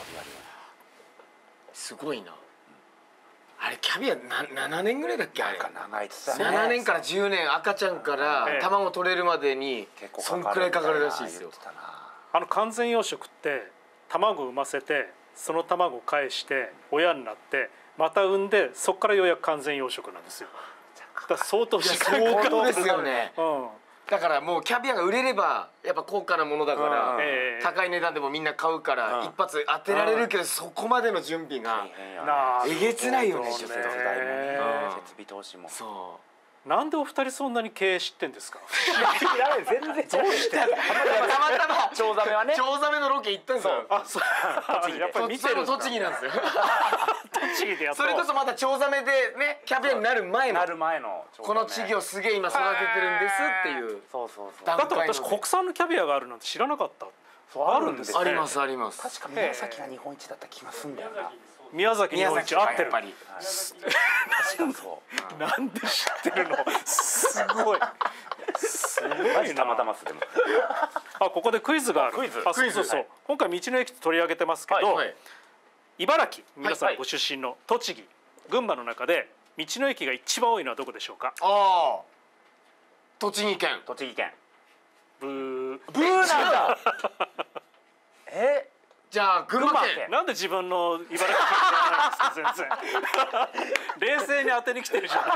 すごいな。あれキャビア7年ぐらいだっけ？あれ長いっすね。 7年から10年、赤ちゃんから卵取れるまでにそんくらいかかるらしいですよ。 完全養殖って卵を産ませて、その卵を返して親になってまた産んで、そこからようやく完全養殖なんですよ。だから相当ですよね。だからもうキャビアが売れればやっぱ高価なものだから、高い値段でもみんな買うから一発当てられるけど、そこまでの準備がえげつないよね。 設備投資も。 そう。 なんでお二人そんなに経営知ってんですか？ 全然どうしてたまたまチョウザメはね、 チョウザメのロケ行ったんですよ。 あ、そう。やっぱり見てる。 栃木なんですよ。 栃木でやった。 それこそまだチョウザメでね、キャビアになる前のこの稚魚すげえ今育ててるんですっていう。 そうそうそう。 だって私国産のキャビアがあるなんて知らなかった。 あるんですね。 ありますあります。 確か宮崎が日本一だった気がするんだよな。 宮崎日本一合ってる。 なんで知ってるの？すごい。すごいたまたまっすでも。 あ、ここでクイズがある。クイズ。そうそう。今回道の駅取り上げてますけど、茨城、皆さんご出身の栃木、群馬の中で道の駅が一番多いのはどこでしょうか？ ああ。栃木県。 栃木県。 ブー。 ブーなんだ。 じゃあ群馬県。 なんで自分の茨城県じゃないんですか？全然冷静に当てに来てるじゃない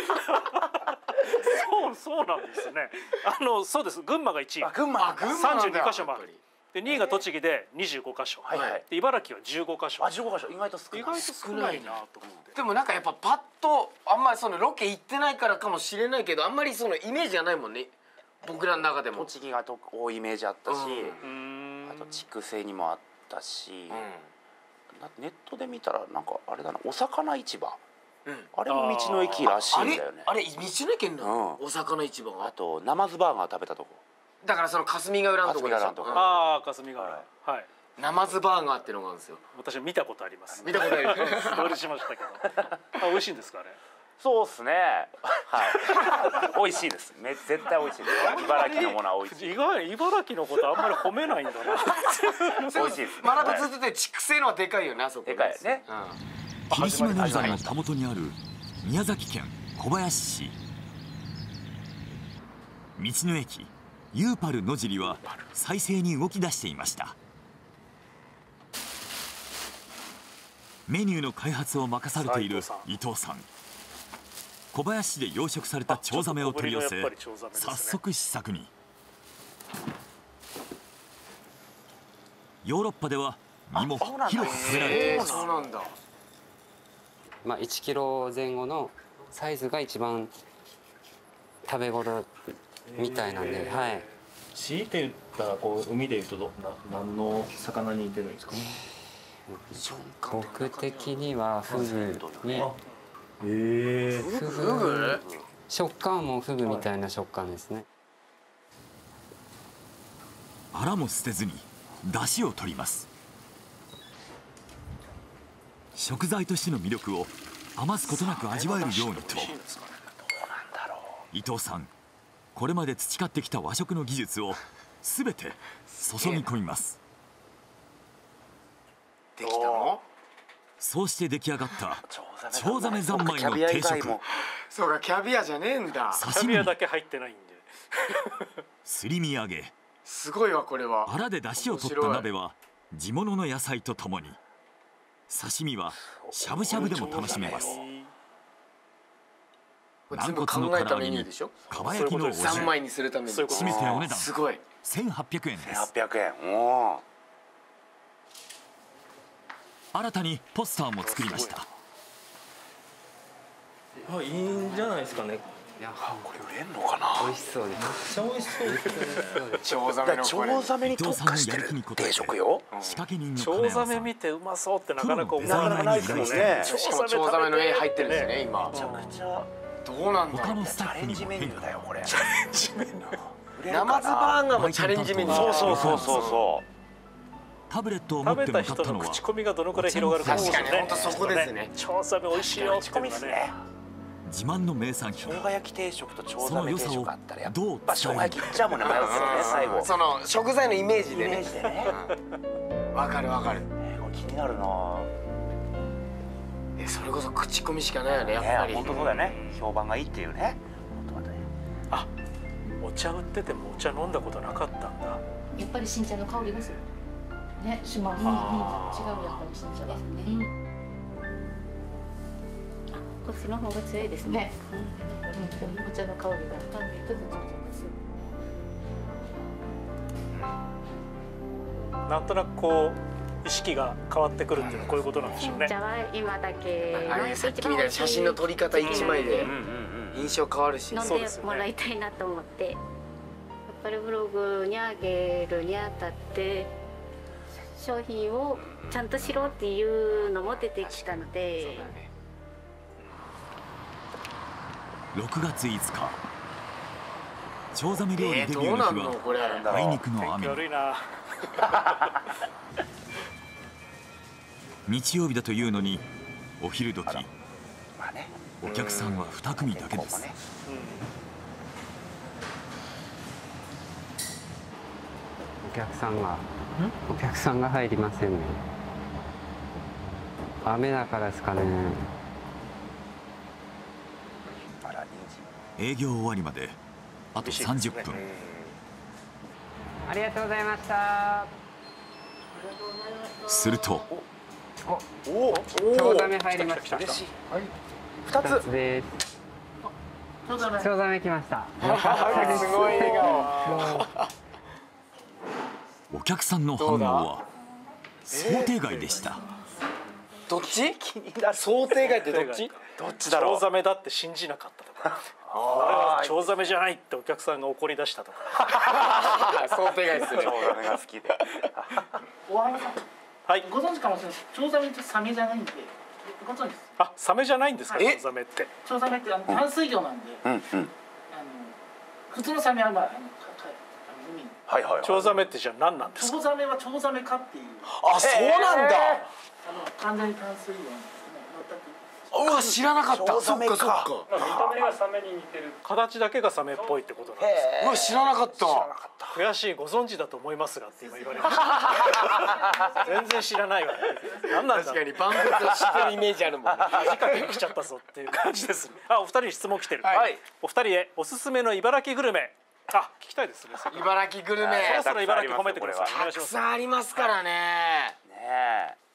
ですか。そうなんですね。そうです。群馬が1位。 群馬 32箇所もある。で2位が栃木で25箇所。で茨城は15箇所。 あ、15箇所。意外と少ないなと思って。 でもなんかやっぱパッとあんまりそのロケ行ってないからかもしれないけど、あんまりそのイメージがないもんね。僕らの中でも。 栃木が多いイメージあったし、あと筑西にもあったし、ネットで見たらなんかあれだな、お魚市場。あれも道の駅らしいんだよね。 あれ道の駅のお魚市場が。 あとナマズバーガー食べたとこ。 だからその霞ヶ浦のとこでしょ。 ああ、霞ヶ浦。はい。 ナマズバーガーっていうのがあるんですよ。 私見たことあります。 見たことある。 どれしましたけど。美味しいんですかあれ？ そうですね。はい。美味しいです。絶対美味しいです。茨城のものは美味しい。 意外に茨城のことあんまり褒めないんだな。 美味しいです。 まだずっとで筑西のはでかいよね、あそこ。 でかいね。 霧島連山のたもとにある宮崎県小林市。道の駅ユーパル野尻は再生に動き出していました。 メニューの開発を任されている伊藤さん。小林市で養殖されたチョウザメを取り寄せ、早速試作に。ヨーロッパでは身も広く食べられています。 まあ1キロ前後のサイズが一番食べ頃みたいなんで、はい。 強いて言ったらこう海で言うと何の魚に似てるんですか？ 僕的にはフグに。フグ？食感もフグみたいな食感ですね。 あらも捨てずに出汁を取ります。食材としての魅力を余すことなく味わえるようにと、伊藤さん、これまで培ってきた和食の技術を全て注ぎ込みます。 できたの？ そうして出来上がったチョウザメ三昧の定食。 そうか、キャビアじゃねえんだ。 キャビアだけ入ってないんで。 すり身揚げ。 すごいわこれは。 あらで出汁を取った鍋は地物の野菜とともに、刺身はしゃぶしゃぶでも楽しめます。軟骨の唐揚げにかば焼きのお重、 3枚にするために締めてお値段すごい 1800円です。 1800円。おー。 新たにポスターも作りました。 いいんじゃないですかね。 いや、これ売れんのかな。 美味しそうです。 めっちゃ美味しそうです。 チョウザメのチョウザメに特化してる定食よ。 仕掛け人のチョウザメ見てうまそうってなかなか思わないですもんね。 しかもチョウザメの絵入ってるんですね今。 めちゃくちゃどうなんだろう。 他のスタッフにもチャレンジメニューだよこれ。 チャレンジメニュー。ナマズバーガーもチャレンジメニュー。 そう。 タブレットを持って向かったのは、 食べた人の口コミがどのくらい広がるかですね。 確かに本当そこですね。 チョウザメ美味しいよっていうのがね。 自慢の名産品。 生姜焼き定食とチョウザメ定食あったらやっぱどう生姜焼きいっちゃうもんね、迷うんですよね最後。 その食材のイメージでね。わかるわかる。 気になるな。 それこそ口コミしかないよねやっぱり。 本当そうだよね。評判がいいっていうね。 あ、お茶売っててもお茶飲んだことなかったんだ。 やっぱり新茶の香りがする。ね、島違うやっぱり新茶ですね。こっちの方が強いですね。お茶の香りが単にちょっとついてます。なんとなくこう意識が変わってくるっていうのはこういうことなんでしょうね。 新茶は今だけ。 さっきみたいな写真の撮り方1枚で印象変わるし。 飲んでもらいたいなと思って。やっぱりブログにあげるにあたって商品をちゃんとしろっていうのも出てきたので。 6月5日、チョウザメ料理デビューの日はあいにくの雨。日曜日だというのにお昼時、お客さんは2組だけです。 お客さんが入りませんね。雨だからですかね。 営業終わりまであと30分。 ありがとうございました。 すると、 チョウザメ入りました。 嬉しい。 2つです。チョウザメ来ました。 すごい笑顔。 お客さんの反応は想定外でした。 どっち？想定外ってどっち？ どっちだろう。チョウザメだって信じなかったとか。あれはチョウザメじゃないってお客さんが怒り出したとか。 想定外ですね。 チョウザメが好きで。 はい。ご存知かもしれない。チョウザメってサメじゃないんで。ご存知です。 あ、サメじゃないんですか。チョウザメって。 チョウザメって淡水魚なんで。普通のサメはまあ海に。 はいはい。 チョウザメってじゃあ何なんですか。 チョウザメはチョウザメ科っていう。 あ、そうなんだ。 完全に淡水魚なんですね。 うわ、知らなかった。そっかそっか。 見た目がサメに似てる。 形だけがサメっぽいってことなんです。 うわ、知らなかった。 悔しい、ご存知だと思いますがって今言われました。全然知らないわ。何なんだ。 確かに万物を知ってるイメージあるもん。 恥かけに来ちゃったぞっていう感じです。あ、お二人に質問来てる。はい。お二人へおすすめの茨城グルメ。あ、聞きたいですね。 茨城グルメ。 そろそろ茨城褒めてください。 たくさんありますからね。 ねえ。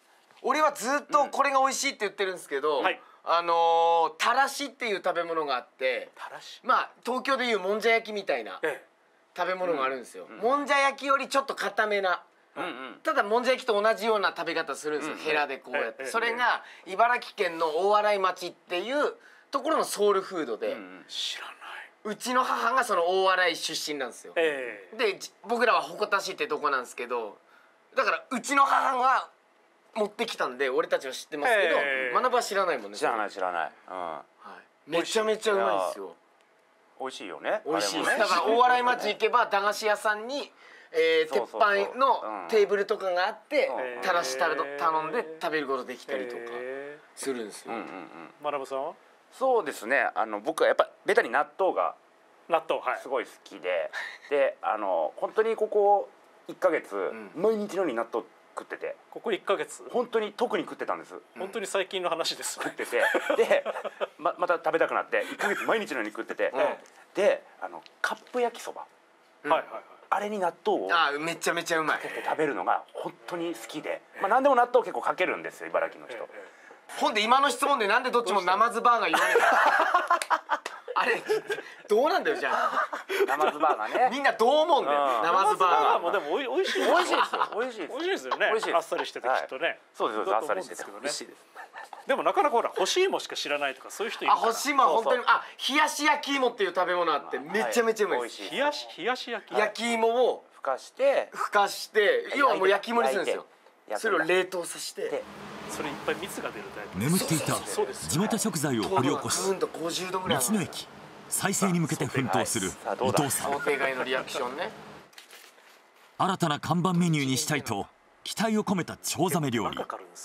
俺はずっとこれが美味しいって言ってるんですけど、たらしっていう食べ物があって、まあ東京でいうもんじゃ焼きみたいな食べ物があるんですよ。もんじゃ焼きよりちょっと固めな、ただもんじゃ焼きと同じような食べ方するんですよ、ヘラでこうやって。それが茨城県の大洗町っていうところのソウルフードで、 知らない。 うちの母がその大洗出身なんですよ。で僕らは鉾田市ってとこなんですけど、だからうちの母が持ってきたんで俺たちは知ってますけど、学ぶは知らないもんね。 知らない知らない。 めちゃめちゃうまいですよ。 美味しいよね。 美味しいです。だから大洗町行けば駄菓子屋さんに鉄板のテーブルとかがあってたらし頼んで食べることできたりとかするんですよ。 学さんは？ そうですね、僕はやっぱベタに納豆がすごい好きで、で本当にここ1ヶ月毎日のように納豆食ってて、 ここ1ヶ月本当に特に食ってたんです。 本当に最近の話です。 食ってて、でまた食べたくなって1ヶ月毎日のように食ってて、でカップ焼きそば、あれに納豆をめちゃめちゃうまい食べるのが本当に好きで、何でも納豆結構かけるんですよ、茨城の人。 ほんで今の質問でなんでどっちもナマズバーガー言わねえあれどうなんだよじゃあ。 ナマズバーガーね。 みんなどう思うんだよ。ナマズバーガーもでも美味しい。 美味しいですよ。美味しいです。 美味しいですよね。あっさりしててきっとね。 そうですあっさりしてて美味しいです。 でもなかなかほら干し芋しか知らないとかそういう人いるから。 干し芋は本当に冷やし焼き芋っていう食べ物あってめちゃめちゃうまいです。 冷やし焼き。 焼き芋をふかして要はもう焼き芋にするんですよ。それを冷凍させて。 それいっぱい蜜が出るタイプ。 眠っていた地元食材を掘り起こし、道の駅再生に向けて奮闘する伊藤さん。 想定外のリアクションね。 新たな看板メニューにしたいと期待を込めたチョウザメ料理。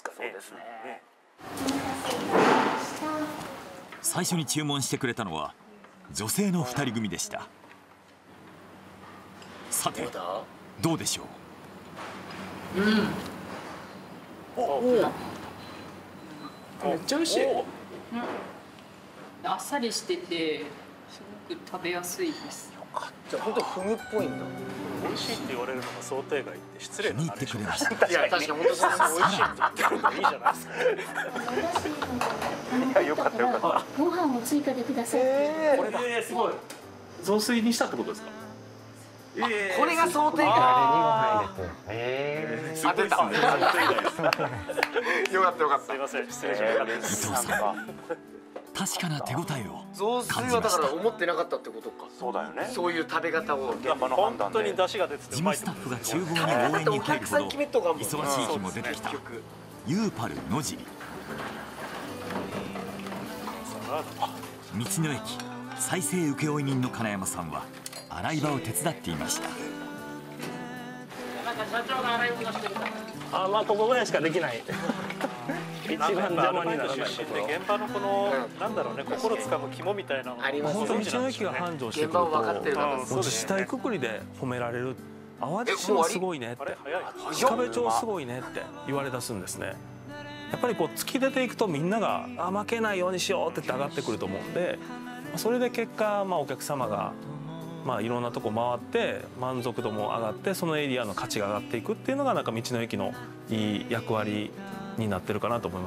最初に注文してくれたのは女性の2人組でした。さてどうでしょう。 めっちゃ美味しい。あっさりしててすごく食べやすいです。 じゃあ本当フグっぽいんだ。 美味しいって言われるのが想定外って失礼な。 気に入ってくれました。 いや確かに本当そう美味しいって言ってるのがいいじゃないですか。 いやよかったよかった。 ご飯を追加でください。 これすごい。雑炊にしたってことですか。 これが想定外。当てた。よかったよかった。 すいません失礼しました。 確かな手応えを雑炊はだから思ってなかったってことか。 そうだよね。 そういう食べ方を本当に出汁が出てて事務スタッフが厨房に応援に入るほど忙しい日も出てきたユーパル野尻。道の駅再生請負人の金山さんは洗い場を手伝っていました。 なんか社長が洗い物してるから。まあここぐらいしかできない。一番邪魔にならないところ。 現場のこのなんだろうね、心つかむ肝みたいなの。 本当に道の駅が繁盛してくると自治体くくりで褒められる。淡路島すごいねって、鹿部町すごいねって言われ出すんですね。やっぱりこう突き出ていくとみんなが負けないようにしようって上がってくると思うんで、それで結果お客様がいろんなとこ回って満足度も上がって、そのエリアの価値が上がっていくっていうのがなんか道の駅のいい役割になってるかなと思います。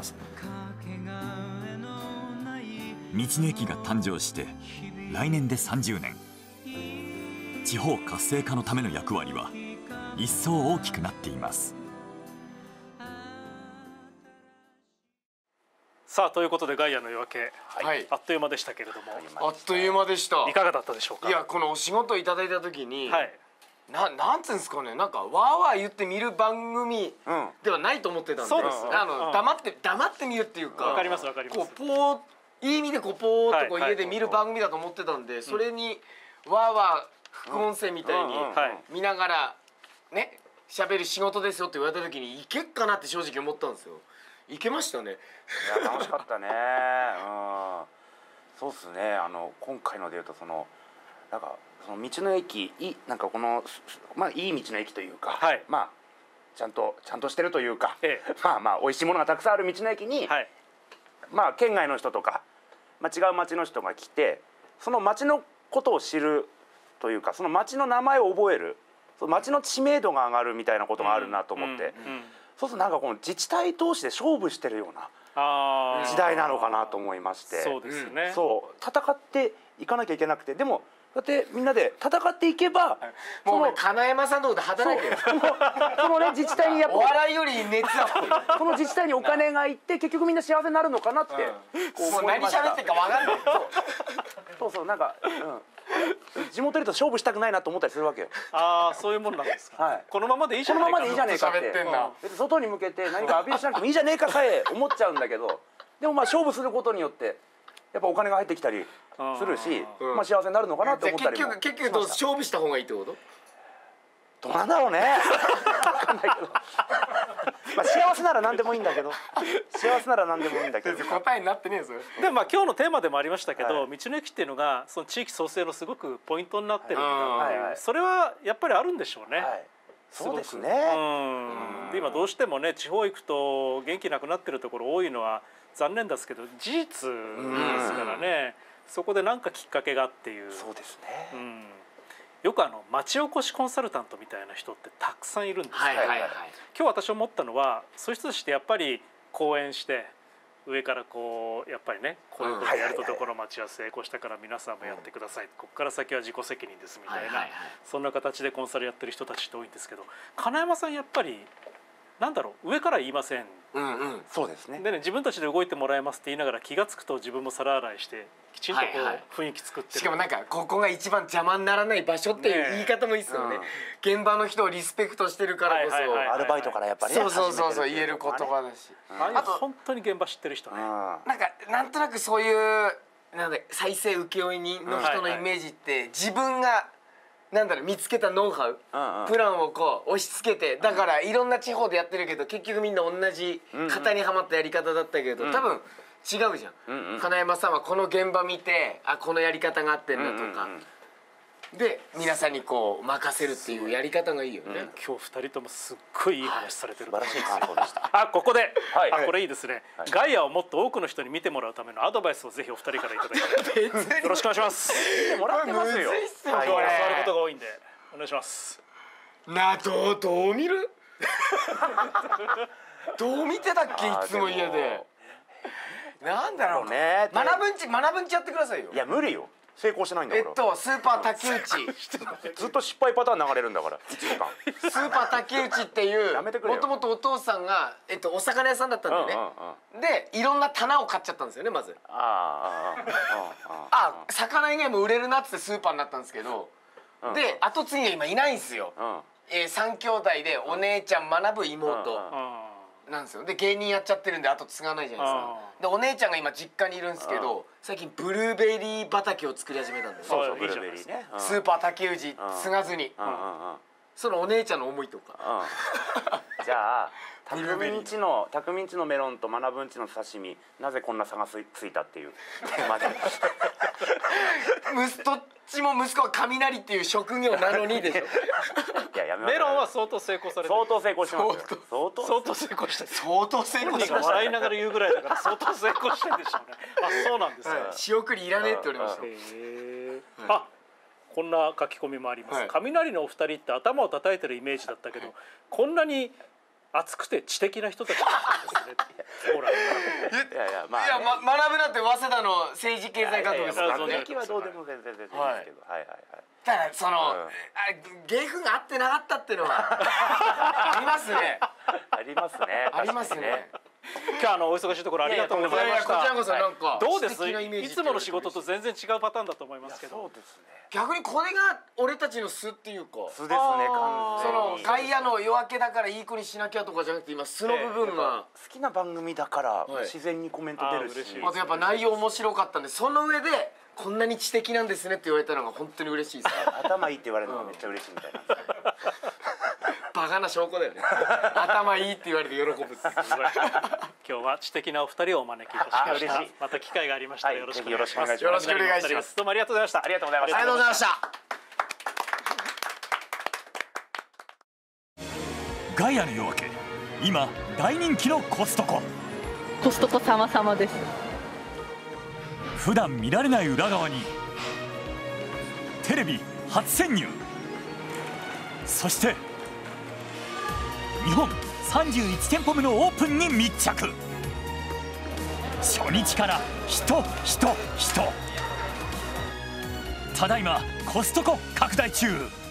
道の駅が誕生して来年で30年。地方活性化のための役割は一層大きくなっています。 さあということでガイアの夜明け、あっという間でしたけれども。 あっという間でした。 いかがだったでしょうか。 いやこのお仕事いただいた時に、なんつうんですかね、なんかわーわー言って見る番組ではないと思ってたんで、黙って見るっていうか、 わかりますわかります。 こういい意味でこうポーっとこう家で見る番組だと思ってたんで、それにわーわー副音声みたいに見ながらね喋る仕事ですよって言われた時にいけっかなって正直思ったんですよ。いけましたね。 いや楽しかったね。そうっすね。今回のでいうとなんかその道の駅なんかこのいい道の駅というか、ちゃんとしてるというか、美味しいものがたくさんある道の駅に、県外の人とか、違う町の人が来て、その町のことを知るというか、その町の名前を覚える、その町の知名度が上がるみたいなことがあるなと思って、 そうするとなんかこの自治体同士で勝負してるような時代なのかなと思いまして、 そうですね。 そう戦っていかなきゃいけなくて、でもだってみんなで戦っていけば、 もう金山さんのとこで働いてる。 そのね自治体にやっぱお笑いより熱あってその自治体にお金がいって結局みんな幸せになるのかなって、 もう何喋ってるか分かんない。 そうなんか、地元でと勝負したくないなと思ったりするわけよ。 ああ、そういうもんなんですか。このままでいいじゃないか。 このままでいいじゃねえかって。別に外に向けて何かアピールしなくてもいいじゃねえかさえ思っちゃうんだけど、でもまあ勝負することによってやっぱお金が入ってきたりするし、まあ幸せになるのかなって思ったりも。 結局勝負した方がいいってこと？ どうなんだろうね。分かんないけど。まあ幸せなら何でもいいんだけど、幸せなら何でもいいんだけど。 答えになってねえぞ。 でもまあ今日のテーマでもありましたけど、道の駅っていうのがその地域創生のすごくポイントになってるんだっていう、それはやっぱりあるんでしょうね。 そうですね。 で今どうしてもね地方行くと元気なくなってるところ多いのは残念ですけど事実ですからね。そこで何かきっかけがっていう。 そうですね。 よく町おこしコンサルタントみたいな人ってたくさんいるんですけど、今日私思ったのはそういう人たちってやっぱり講演して上からこうやっぱりねこういうことやるところ町は成功したから皆さんもやってください、ここから先は自己責任ですみたいな、そんな形でコンサルやってる人たちって多いんですけど、金山さんやっぱりなんだろう、上から言いません。 そうですね。 でね、自分たちで動いてもらえますって言いながら気が付くと自分も皿洗いしてきちんとこう雰囲気作ってる。 しかもなんかここが一番邪魔にならない場所っていう言い方もいいですよね。現場の人をリスペクトしてるからこそアルバイトからやっぱりそう言える言葉だし、 あと本当に現場知ってる人ね。 なんとなくそういう再生請負人の人のイメージって自分が見つけたノウハウプランをこう押し付けて、だからいろんな地方でやってるけど結局みんな同じ型にはまったやり方だったけど、多分違うじゃん。金山さんはこの現場見てこのやり方があってんだとかで皆さんにこう任せるっていうやり方がいいよね。 今日2人ともすっごいいい話されてる。 素晴らしい感想でした。 ここでこれいいですね。ガイアをもっと多くの人に見てもらうためのアドバイスをぜひお二人からいただきたい。よろしくお願いします。 見てもらってますよ。 今日は教わることが多いんでお願いします。 どう見る？どう見てたっけいつも家で。なんだろうね。学ぶんちやってくださいよ。 いや無理よ。成功してないんだから。 スーパー竹内ずっと失敗パターン流れるんだから1時間。 スーパー竹内っていうもともとお父さんがお魚屋さんだったんだよね。でいろんな棚を買っちゃったんですよねまず。魚以外も売れるなっつってスーパーになったんですけど、で後継ぎが今いないんですよ。3兄弟でお姉ちゃん学ぶ妹なんですよ。で芸人やっちゃってるんで後継がないじゃないですか。でお姉ちゃんが今実家にいるんですけど、最近ブルーベリー畑を作り始めたんですよ。 ブルーベリーね。 スーパー竹内継がずに、そのお姉ちゃんの思いとか。 じゃあ匠んちのメロンと学ぶんちの刺身、なぜこんな差がついたっていうテーマで。 どっちも息子は雷っていう職業なのにでしょ。 メロンは相当成功されてる。 相当成功してますよ。 相当成功してる。 相当成功してる。 笑いながら言うぐらいだから相当成功してるんでしょうね。そうなんですね。 仕送りいらねえって言われました。 こんな書き込みもあります。雷のお二人って頭を叩いてるイメージだったけど、こんなに熱くて知的な人たちだったんですね。ほら。 いや学ぶなって早稲田の政治経済学部ですからね。 歴はどうでも全然ですけど。 ただその芸風が合ってなかったっていうのはありますね。 ありますね。 ありますね。 今日お忙しいところありがとうございました。 こちらこそなんかどうです？いつもの仕事と全然違うパターンだと思いますけど。 そうですね。 逆にこれが俺たちの素っていうか。 素ですね。完全に。 外野の夜明けだからいい子にしなきゃとかじゃなくて今素の部分が好きな番組だから自然にコメント出るし。 あとやっぱ内容面白かったんで、その上でこんなに知的なんですねって言われたのが本当に嬉しいです。 頭いいって言われるのがめっちゃ嬉しいみたいな。 バカな証拠だよね。頭いいって言われて喜ぶ。 今日は知的なお二人をお招きいたしました。また機会がありましたらよろしくお願いします。 よろしくお願いします。 どうもありがとうございました。 ありがとうございました。 ありがとうございました。 ガイアの夜明け、今大人気のコストコ。 コストコ様々です。 普段見られない裏側にテレビ初潜入。そして日本 31店舗目のオープンに密着。初日から人。ただいまコストコ拡大中。